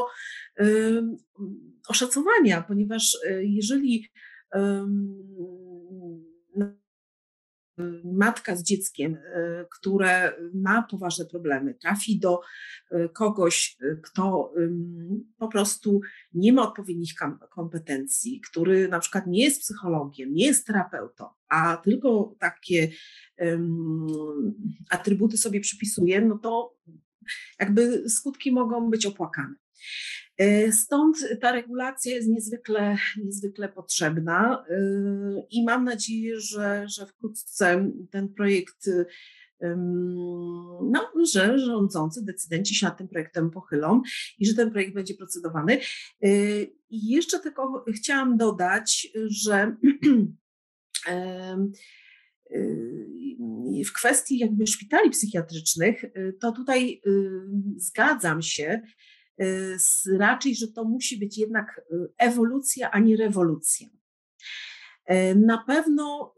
oszacowania, ponieważ jeżeli matka z dzieckiem, które ma poważne problemy, trafi do kogoś, kto po prostu nie ma odpowiednich kompetencji, który na przykład nie jest psychologiem, nie jest terapeutą, a tylko takie atrybuty sobie przypisuje, no to jakby skutki mogą być opłakane. Stąd ta regulacja jest niezwykle potrzebna i mam nadzieję, że wkrótce ten projekt, no, że rządzący, decydenci się nad tym projektem pochylą i że ten projekt będzie procedowany. I jeszcze tylko chciałam dodać, że w kwestii jakby szpitali psychiatrycznych, to tutaj zgadzam się raczej, że to musi być jednak ewolucja, a nie rewolucja. Na pewno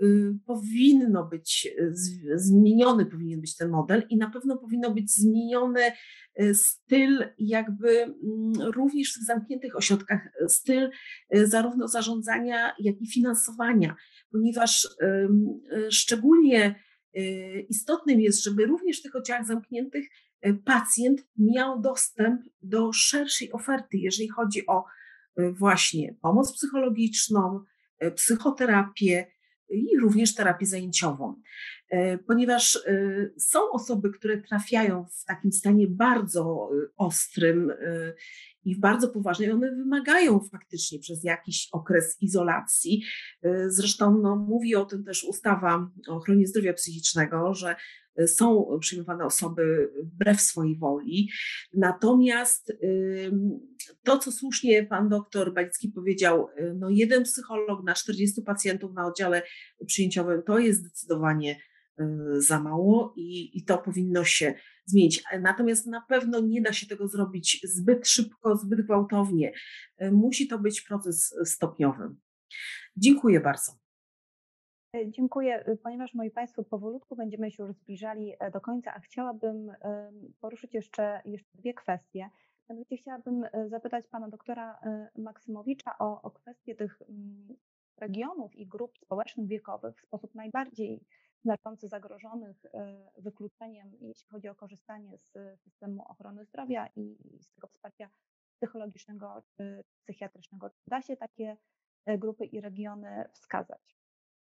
zmieniony powinien być ten model i na pewno powinno być zmieniony styl jakby również w tych zamkniętych ośrodkach, styl zarówno zarządzania, jak i finansowania, ponieważ szczególnie istotnym jest, żeby również w tych oddziałach zamkniętych pacjent miał dostęp do szerszej oferty, jeżeli chodzi o właśnie pomoc psychologiczną, psychoterapię i również terapię zajęciową. Ponieważ są osoby, które trafiają w takim stanie bardzo ostrym i bardzo poważnym, one wymagają faktycznie przez jakiś okres izolacji. Zresztą no, mówi o tym też ustawa o ochronie zdrowia psychicznego, że są przyjmowane osoby wbrew swojej woli. Natomiast to, co słusznie pan doktor Balicki powiedział, no jeden psycholog na 40 pacjentów na oddziale przyjęciowym to jest zdecydowanie za mało i to powinno się zmienić. Natomiast na pewno nie da się tego zrobić zbyt szybko, zbyt gwałtownie. Musi to być proces stopniowy. Dziękuję bardzo. Dziękuję. Ponieważ moi Państwo powolutku będziemy się już zbliżali do końca, a chciałabym poruszyć jeszcze dwie kwestie. Mianowicie chciałabym zapytać pana doktora Maksymowicza o kwestię tych regionów i grup społecznych wiekowych w sposób najbardziej znaczący zagrożonych wykluczeniem, jeśli chodzi o korzystanie z systemu ochrony zdrowia i z tego wsparcia psychologicznego czy psychiatrycznego. Czy da się takie grupy i regiony wskazać?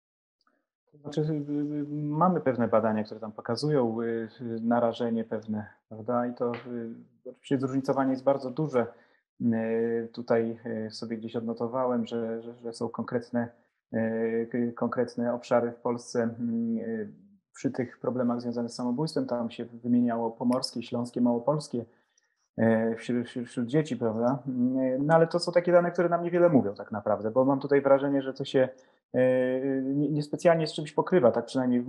Znaczy, mamy pewne badania, które tam pokazują narażenie pewne, prawda? I to oczywiście zróżnicowanie jest bardzo duże. Tutaj sobie gdzieś odnotowałem, że są konkretne obszary w Polsce przy tych problemach związanych z samobójstwem. Tam się wymieniało pomorskie, śląskie, małopolskie wśród dzieci, prawda? No ale to są takie dane, które nam niewiele mówią tak naprawdę, bo mam tutaj wrażenie, że to się niespecjalnie z czymś pokrywa, tak przynajmniej w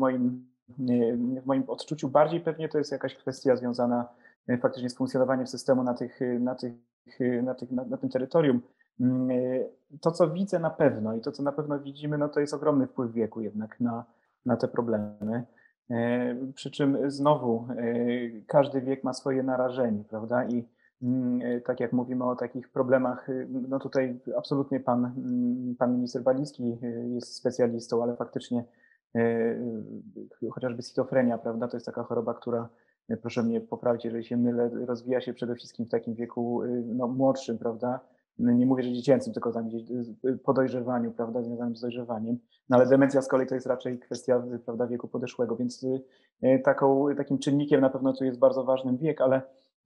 moim odczuciu. Bardziej pewnie to jest jakaś kwestia związana faktycznie z funkcjonowaniem systemu na tym terytorium. To, co widzę na pewno i to, co na pewno widzimy, no to jest ogromny wpływ wieku jednak na te problemy. Przy czym znowu każdy wiek ma swoje narażenie, prawda? I tak jak mówimy o takich problemach, no tutaj absolutnie pan minister Balicki jest specjalistą, ale faktycznie chociażby schizofrenia, prawda? To jest taka choroba, która, proszę mnie poprawić, jeżeli się mylę, rozwija się przede wszystkim w takim wieku no, młodszym, prawda? Nie mówię, że dziecięcym, tylko tam gdzieś po dojrzewaniu, prawda, związanym z dojrzewaniem. No ale demencja z kolei to jest raczej kwestia, prawda, wieku podeszłego, więc takim czynnikiem na pewno tu jest bardzo ważny wiek, ale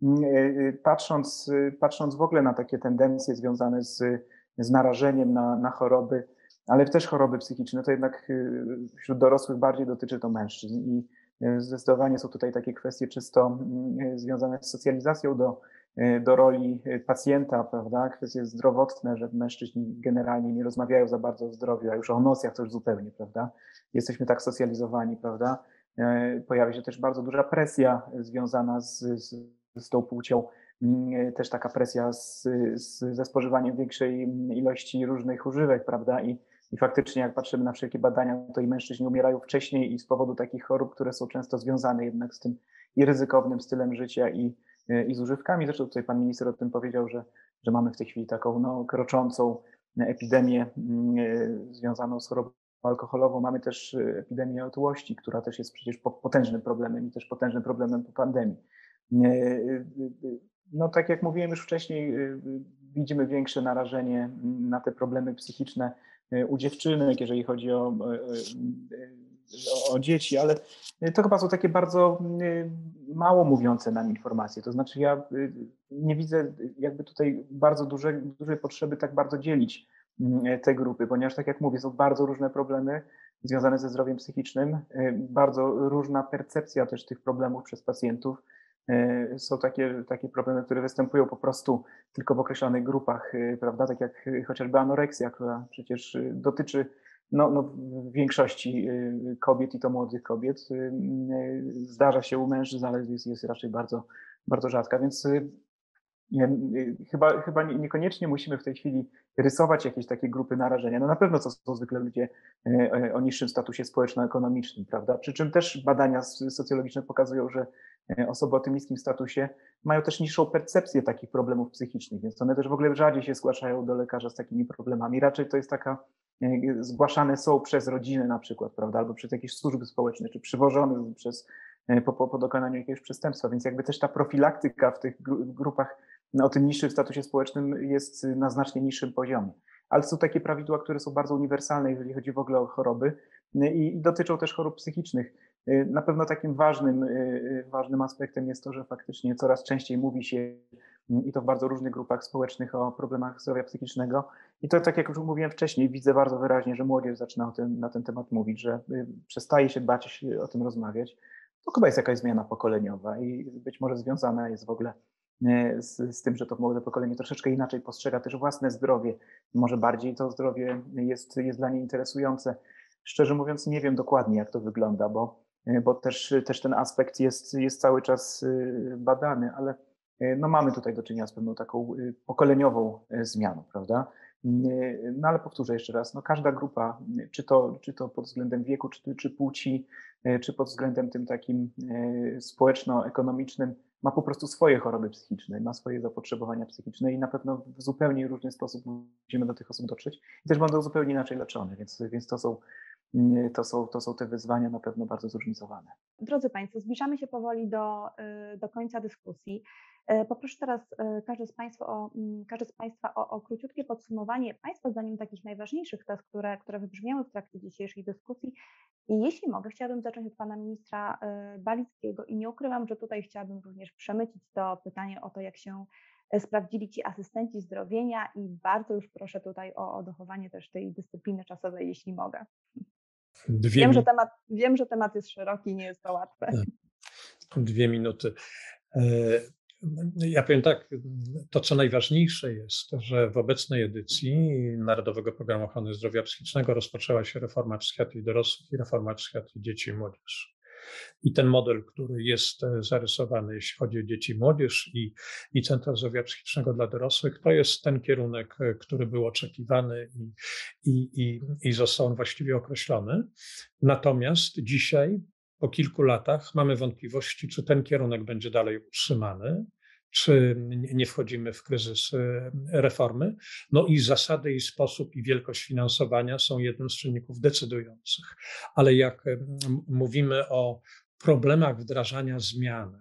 patrząc w ogóle na takie tendencje związane z narażeniem na choroby, ale też choroby psychiczne, to jednak wśród dorosłych bardziej dotyczy to mężczyzn i zdecydowanie są tutaj takie kwestie czysto związane z socjalizacją do roli pacjenta, prawda, kwestie zdrowotne, że mężczyźni generalnie nie rozmawiają za bardzo o zdrowiu, a już o emocjach to już zupełnie, prawda, jesteśmy tak socjalizowani, prawda, pojawia się też bardzo duża presja związana z tą płcią, też taka presja ze spożywaniem większej ilości różnych używek, prawda, i faktycznie jak patrzymy na wszelkie badania, to i mężczyźni umierają wcześniej i z powodu takich chorób, które są często związane jednak z tym i ryzykownym stylem życia i z używkami. Zresztą tutaj pan minister o tym powiedział, że mamy w tej chwili taką no, kroczącą epidemię związaną z chorobą alkoholową, mamy też epidemię otyłości, która też jest przecież potężnym problemem i też potężnym problemem po pandemii. No tak jak mówiłem już wcześniej, widzimy większe narażenie na te problemy psychiczne u dziewczynek, jeżeli chodzi o dzieci, ale to chyba są takie bardzo mało mówiące nam informacje. To znaczy ja nie widzę jakby tutaj bardzo dużej potrzeby tak bardzo dzielić te grupy, ponieważ tak jak mówię, są bardzo różne problemy związane ze zdrowiem psychicznym, bardzo różna percepcja też tych problemów przez pacjentów. Są takie problemy, które występują po prostu tylko w określonych grupach, prawda? Tak jak chociażby anoreksja, która przecież dotyczy w większości kobiet i to młodych kobiet. Zdarza się u mężczyzn, ale jest raczej bardzo, bardzo rzadka, więc chyba niekoniecznie musimy w tej chwili rysować jakieś takie grupy narażenia. No na pewno to są zwykle ludzie o niższym statusie społeczno-ekonomicznym, prawda? Przy czym też badania socjologiczne pokazują, że osoby o tym niskim statusie mają też niższą percepcję takich problemów psychicznych, więc one też w ogóle rzadziej się zgłaszają do lekarza z takimi problemami. Raczej to jest zgłaszane są przez rodziny na przykład, prawda, albo przez jakieś służby społeczne, czy przywożone po dokonaniu jakiegoś przestępstwa, więc jakby też ta profilaktyka w tych grupach o tym niższym statusie społecznym jest na znacznie niższym poziomie. Ale są takie prawidła, które są bardzo uniwersalne, jeżeli chodzi w ogóle o choroby i dotyczą też chorób psychicznych. Na pewno takim ważnym aspektem jest to, że faktycznie coraz częściej mówi się i to w bardzo różnych grupach społecznych o problemach zdrowia psychicznego. I to, tak jak już mówiłem wcześniej, widzę bardzo wyraźnie, że młodzież zaczyna na ten temat mówić, że przestaje się bać o tym rozmawiać. To chyba jest jakaś zmiana pokoleniowa i być może związana jest w ogóle z tym, że to młode pokolenie troszeczkę inaczej postrzega też własne zdrowie. Może bardziej to zdrowie jest dla nie interesujące. Szczerze mówiąc, nie wiem dokładnie, jak to wygląda, bo też ten aspekt jest cały czas badany, ale no mamy tutaj do czynienia z pewną taką pokoleniową zmianą, prawda? No ale powtórzę jeszcze raz, no każda grupa, czy to pod względem wieku, czy płci, czy pod względem tym takim społeczno-ekonomicznym, ma po prostu swoje choroby psychiczne, ma swoje zapotrzebowania psychiczne i na pewno w zupełnie różny sposób musimy do tych osób dotrzeć i też będą zupełnie inaczej leczone, więc to są te wyzwania na pewno bardzo zróżnicowane. Drodzy Państwo, zbliżamy się powoli do końca dyskusji. Poproszę teraz każdy z Państwa o króciutkie podsumowanie Państwa zdaniem takich najważniejszych tez, które wybrzmiały w trakcie dzisiejszej dyskusji. I jeśli mogę, chciałabym zacząć od Pana Ministra Balickiego i nie ukrywam, że tutaj chciałabym również przemycić to pytanie o to, jak się sprawdzili ci asystenci zdrowienia i bardzo już proszę tutaj o dochowanie też tej dyscypliny czasowej, jeśli mogę. Wiem, że temat jest szeroki i nie jest to łatwe. 2 minuty. Ja powiem tak, to co najważniejsze jest, że w obecnej edycji Narodowego Programu Ochrony Zdrowia Psychicznego rozpoczęła się reforma psychiatrii dorosłych i reforma psychiatrii dzieci i młodzieży. I ten model, który jest zarysowany, jeśli chodzi o dzieci i młodzież i Centra Zdrowia Psychicznego dla dorosłych, to jest ten kierunek, który był oczekiwany i został on właściwie określony. Natomiast dzisiaj, po kilku latach, mamy wątpliwości, czy ten kierunek będzie dalej utrzymany, czy nie wchodzimy w kryzys reformy. No i zasady i sposób i wielkość finansowania są jednym z czynników decydujących. Ale jak mówimy o problemach wdrażania zmiany,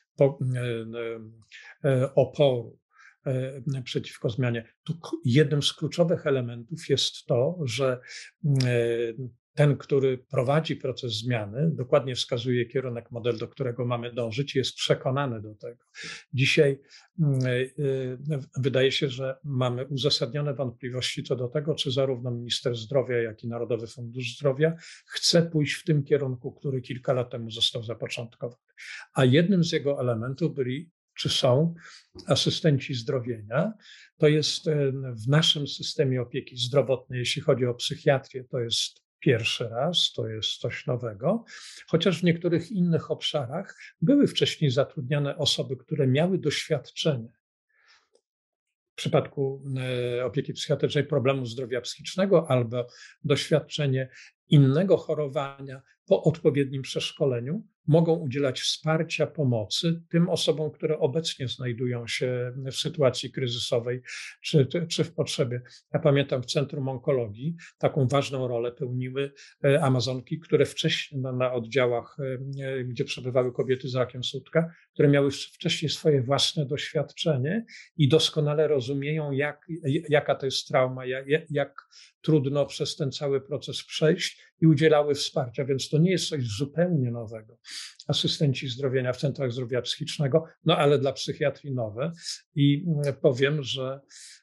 oporu przeciwko zmianie, to jednym z kluczowych elementów jest to, że ten, który prowadzi proces zmiany, dokładnie wskazuje kierunek, model, do którego mamy dążyć i jest przekonany do tego. Dzisiaj wydaje się, że mamy uzasadnione wątpliwości co do tego, czy zarówno Minister Zdrowia, jak i Narodowy Fundusz Zdrowia chce pójść w tym kierunku, który kilka lat temu został zapoczątkowany. A jednym z jego elementów czy są asystenci zdrowienia. To jest w naszym systemie opieki zdrowotnej, jeśli chodzi o psychiatrię, to jest pierwszy raz, to jest coś nowego, chociaż w niektórych innych obszarach były wcześniej zatrudniane osoby, które miały doświadczenie w przypadku opieki psychiatrycznej problemu zdrowia psychicznego albo doświadczenie innego chorowania po odpowiednim przeszkoleniu, mogą udzielać wsparcia, pomocy tym osobom, które obecnie znajdują się w sytuacji kryzysowej czy w potrzebie. Ja pamiętam, w Centrum Onkologii taką ważną rolę pełniły Amazonki, które wcześniej na oddziałach, gdzie przebywały kobiety z rakiem sutka, które miały wcześniej swoje własne doświadczenie i doskonale rozumieją, jaka to jest trauma, jak trudno przez ten cały proces przejść i udzielały wsparcia, więc to nie jest coś zupełnie nowego. Asystenci zdrowienia w centrach zdrowia psychicznego, no ale dla psychiatrii nowe i powiem, że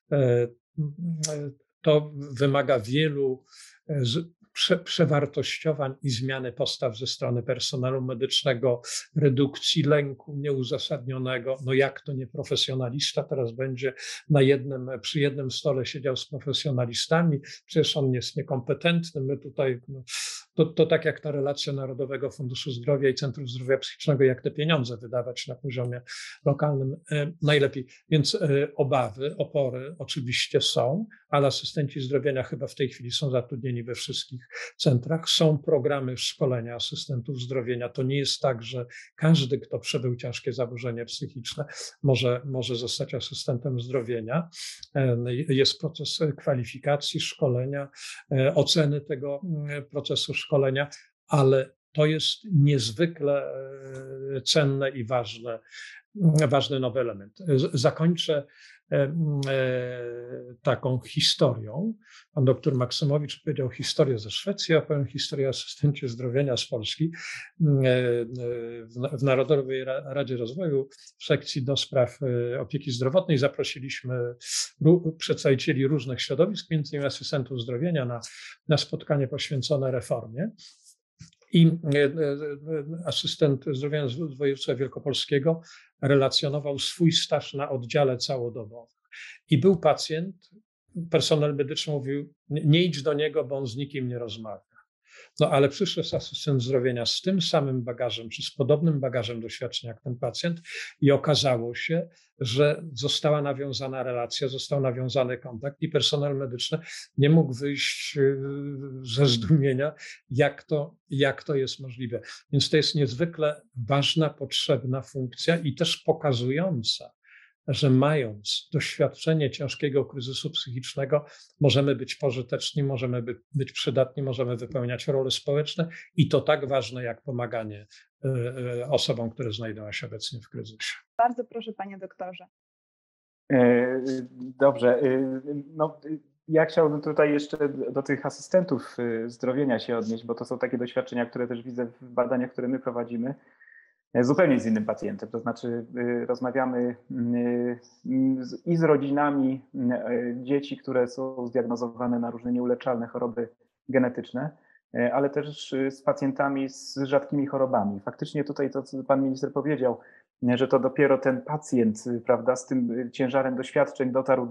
to wymaga wielu przewartościowań i zmiany postaw ze strony personelu medycznego, redukcji lęku nieuzasadnionego. No jak to nieprofesjonalista teraz będzie przy jednym stole siedział z profesjonalistami, przecież on jest niekompetentny. My tutaj, to tak jak ta relacja Narodowego Funduszu Zdrowia i Centrum Zdrowia Psychicznego, jak te pieniądze wydawać na poziomie lokalnym najlepiej. Więc obawy, opory oczywiście są, ale asystenci zdrowienia chyba w tej chwili są zatrudnieni we wszystkich centrach. Są programy szkolenia asystentów zdrowienia. To nie jest tak, że każdy, kto przebył ciężkie zaburzenie psychiczne, może zostać asystentem zdrowienia. Jest proces kwalifikacji, szkolenia, oceny tego procesu szkolenia, ale to jest niezwykle cenne i ważny nowy element. Zakończę taką historią. Pan doktor Maksymowicz powiedział historię ze Szwecji, a powiem historię asystenci zdrowienia z Polski. W Narodowej Radzie Rozwoju w sekcji do spraw opieki zdrowotnej zaprosiliśmy przedstawicieli różnych środowisk, między innymi asystentów zdrowienia na spotkanie poświęcone reformie. I asystent zdrowia z województwa wielkopolskiego relacjonował swój staż na oddziale całodobowym. I był pacjent, personel medyczny mówił, nie idź do niego, bo on z nikim nie rozmawia. No ale przyszedł asystent zdrowienia z tym samym bagażem, czy z podobnym bagażem doświadczenia jak ten pacjent i okazało się, że została nawiązana relacja, został nawiązany kontakt i personel medyczny nie mógł wyjść ze zdumienia, jak to jest możliwe. Więc to jest niezwykle ważna, potrzebna funkcja i też pokazująca, że mając doświadczenie ciężkiego kryzysu psychicznego, możemy być pożyteczni, możemy być przydatni, możemy wypełniać role społeczne i to tak ważne jak pomaganie osobom, które znajdują się obecnie w kryzysie. Bardzo proszę, panie doktorze. Dobrze. No, ja chciałbym tutaj jeszcze do tych asystentów zdrowienia się odnieść, bo to są takie doświadczenia, które też widzę w badaniach, które my prowadzimy. Zupełnie z innym pacjentem, to znaczy rozmawiamy i z rodzinami dzieci, które są zdiagnozowane na różne nieuleczalne choroby genetyczne, ale też z pacjentami z rzadkimi chorobami. Faktycznie tutaj to, co pan minister powiedział, że to dopiero ten pacjent, prawda, z tym ciężarem doświadczeń dotarł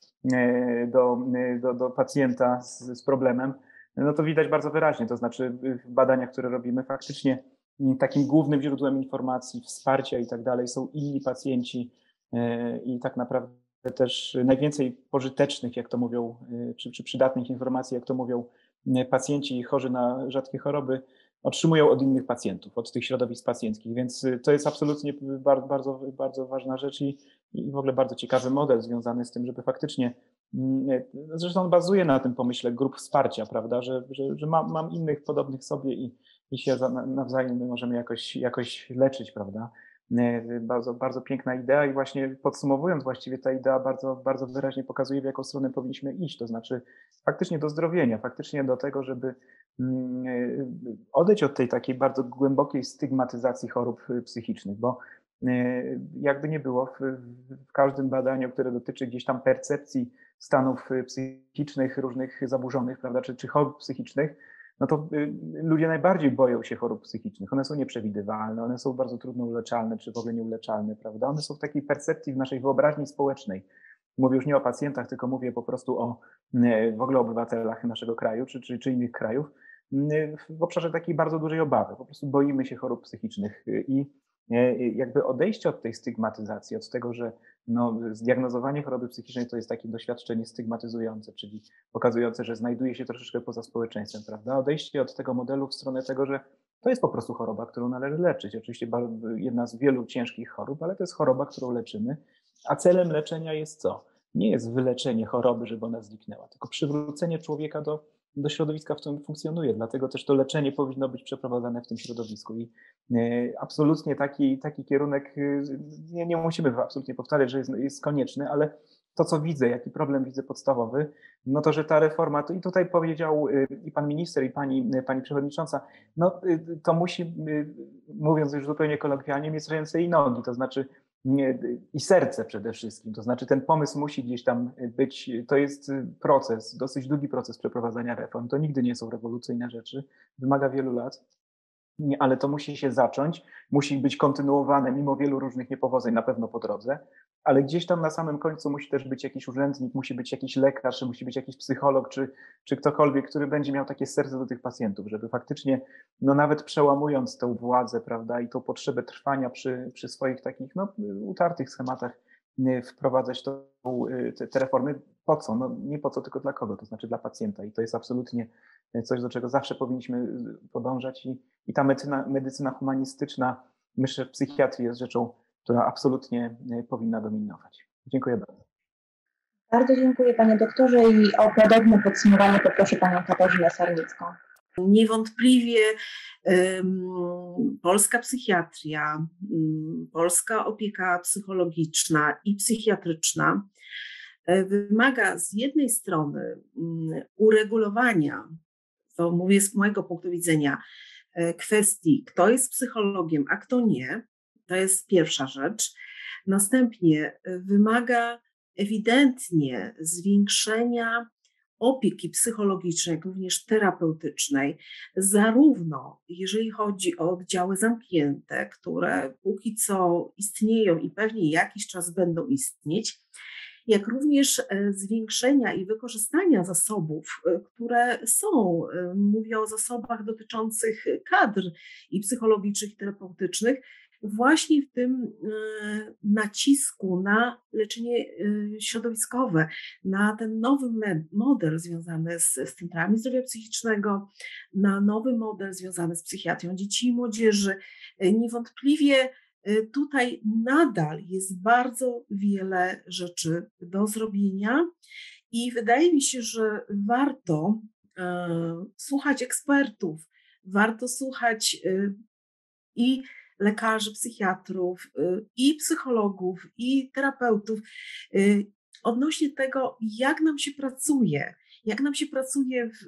do pacjenta z problemem, no to widać bardzo wyraźnie, to znaczy w badaniach, które robimy, faktycznie takim głównym źródłem informacji, wsparcia i tak dalej są inni pacjenci i tak naprawdę też najwięcej pożytecznych, jak to mówią, czy przydatnych informacji, jak to mówią pacjenci chorzy na rzadkie choroby, otrzymują od innych pacjentów, od tych środowisk pacjenckich, więc to jest absolutnie bardzo, bardzo ważna rzecz i w ogóle bardzo ciekawy model związany z tym, żeby faktycznie, zresztą on bazuje na tym pomyśle grup wsparcia, prawda, że mam innych podobnych sobie i się nawzajem my możemy jakoś leczyć, prawda. Bardzo, bardzo piękna idea i właśnie podsumowując, właściwie ta idea bardzo, bardzo wyraźnie pokazuje, w jaką stronę powinniśmy iść, to znaczy faktycznie do zdrowienia, faktycznie do tego, żeby odejść od tej takiej bardzo głębokiej stygmatyzacji chorób psychicznych, bo jakby nie było, w każdym badaniu, które dotyczy gdzieś tam percepcji stanów psychicznych, różnych zaburzonych, prawda, czy chorób psychicznych, no to ludzie najbardziej boją się chorób psychicznych. One są nieprzewidywalne, one są bardzo trudno uleczalne, czy w ogóle nieuleczalne, prawda? One są w takiej percepcji w naszej wyobraźni społecznej. Mówię już nie o pacjentach, tylko mówię po prostu o w ogóle obywatelach naszego kraju, czy innych krajów, w obszarze takiej bardzo dużej obawy. Po prostu boimy się chorób psychicznych i jakby odejście od tej stygmatyzacji, od tego, że zdiagnozowanie choroby psychicznej to jest takie doświadczenie stygmatyzujące, czyli pokazujące, że znajduje się troszeczkę poza społeczeństwem, prawda? Odejście od tego modelu w stronę tego, że To jest po prostu choroba, którą należy leczyć. Oczywiście jedna z wielu ciężkich chorób, ale to jest choroba, którą leczymy. A celem leczenia jest co? Nie jest wyleczenie choroby, żeby ona zniknęła, tylko przywrócenie człowieka do środowiska, w którym funkcjonuje. Dlatego też to leczenie powinno być przeprowadzane w tym środowisku. I absolutnie taki kierunek, nie musimy absolutnie powtarzać, że jest konieczny, ale to, co widzę, jaki problem widzę podstawowy, no to, że ta reforma, to i tutaj powiedział i pan minister, i pani przewodnicząca, no to musi, mówiąc już zupełnie kolokwialnie, mieć ręce i nogi, to znaczy i serce przede wszystkim, to znaczy ten pomysł musi gdzieś tam być, to jest proces, dosyć długi proces przeprowadzania reform, to nigdy nie są rewolucyjne rzeczy, wymaga wielu lat, ale to musi się zacząć, musi być kontynuowane mimo wielu różnych niepowodzeń na pewno po drodze, ale gdzieś tam na samym końcu musi też być jakiś urzędnik, musi być jakiś lekarz, musi być jakiś psycholog, czy ktokolwiek, który będzie miał takie serce do tych pacjentów, żeby faktycznie, no nawet przełamując tę władzę, prawda, i tą potrzebę trwania przy swoich takich, no, utartych schematach, wprowadzać te reformy. Po co? No nie po co, tylko dla kogo? To znaczy dla pacjenta i to jest absolutnie coś, do czego zawsze powinniśmy podążać i ta medycyna humanistyczna, myślę, że psychiatrii jest rzeczą, która absolutnie powinna dominować. Dziękuję bardzo. Bardzo dziękuję panie doktorze i o podobne podsumowanie poproszę panią Katarzynę Sarnicką. Niewątpliwie polska psychiatria, polska opieka psychologiczna i psychiatryczna wymaga z jednej strony uregulowania, to mówię z mojego punktu widzenia, kwestii, kto jest psychologiem, a kto nie. To jest pierwsza rzecz. Następnie wymaga ewidentnie zwiększenia opieki psychologicznej, jak również terapeutycznej, zarówno jeżeli chodzi o oddziały zamknięte, które póki co istnieją i pewnie jakiś czas będą istnieć, jak również zwiększenia i wykorzystania zasobów, które są. Mówię o zasobach dotyczących kadr i psychologicznych, i terapeutycznych, właśnie w tym nacisku na leczenie środowiskowe, na ten nowy model związany z centrami zdrowia psychicznego, na nowy model związany z psychiatrią dzieci i młodzieży. Niewątpliwie tutaj nadal jest bardzo wiele rzeczy do zrobienia i wydaje mi się, że warto słuchać ekspertów, warto słuchać i lekarzy, psychiatrów, i psychologów, i terapeutów odnośnie tego, jak nam się pracuje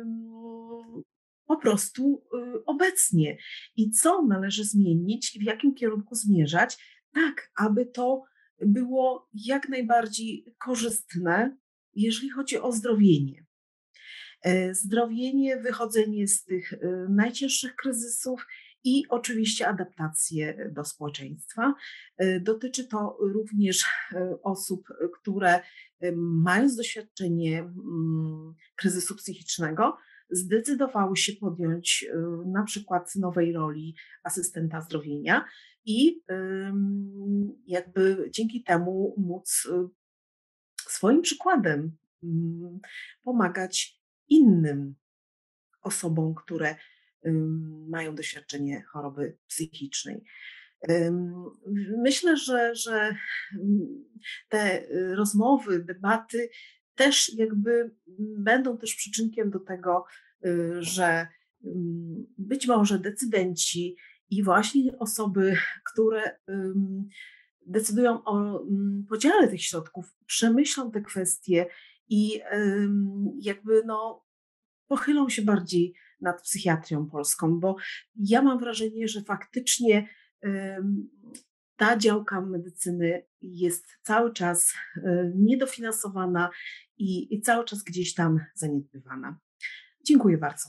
po prostu obecnie i co należy zmienić, w jakim kierunku zmierzać, tak aby to było jak najbardziej korzystne, jeżeli chodzi o zdrowienie. Zdrowienie, wychodzenie z tych najcięższych kryzysów i oczywiście adaptację do społeczeństwa. Dotyczy to również osób, które mając doświadczenie kryzysu psychicznego, zdecydowały się podjąć na przykład nowej roli asystenta zdrowienia i jakby dzięki temu móc swoim przykładem pomagać innym osobom, które mają doświadczenie choroby psychicznej. Myślę, że te rozmowy, debaty też jakby będą też przyczynkiem do tego, że być może decydenci i właśnie osoby, które decydują o podziale tych środków, przemyślą te kwestie i jakby pochylą się bardziej nad psychiatrią polską, bo ja mam wrażenie, że faktycznie ta działka medycyny jest cały czas niedofinansowana i cały czas gdzieś tam zaniedbywana. Dziękuję bardzo.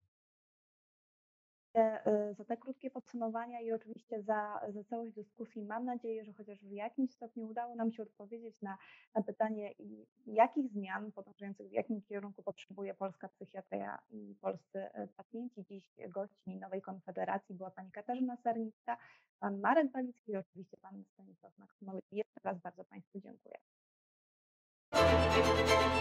Za te krótkie podsumowania i oczywiście za całość dyskusji. Mam nadzieję, że chociaż w jakimś stopniu udało nam się odpowiedzieć na pytanie, jakich zmian podążających w jakim kierunku potrzebuje polska psychiatria i polscy pacjenci. Dziś gośćmi Nowej Konfederacji była pani Katarzyna Sarnicka, pan Marek Balicki i oczywiście pan Stanisław Maksymowicz. Jeszcze raz bardzo państwu dziękuję.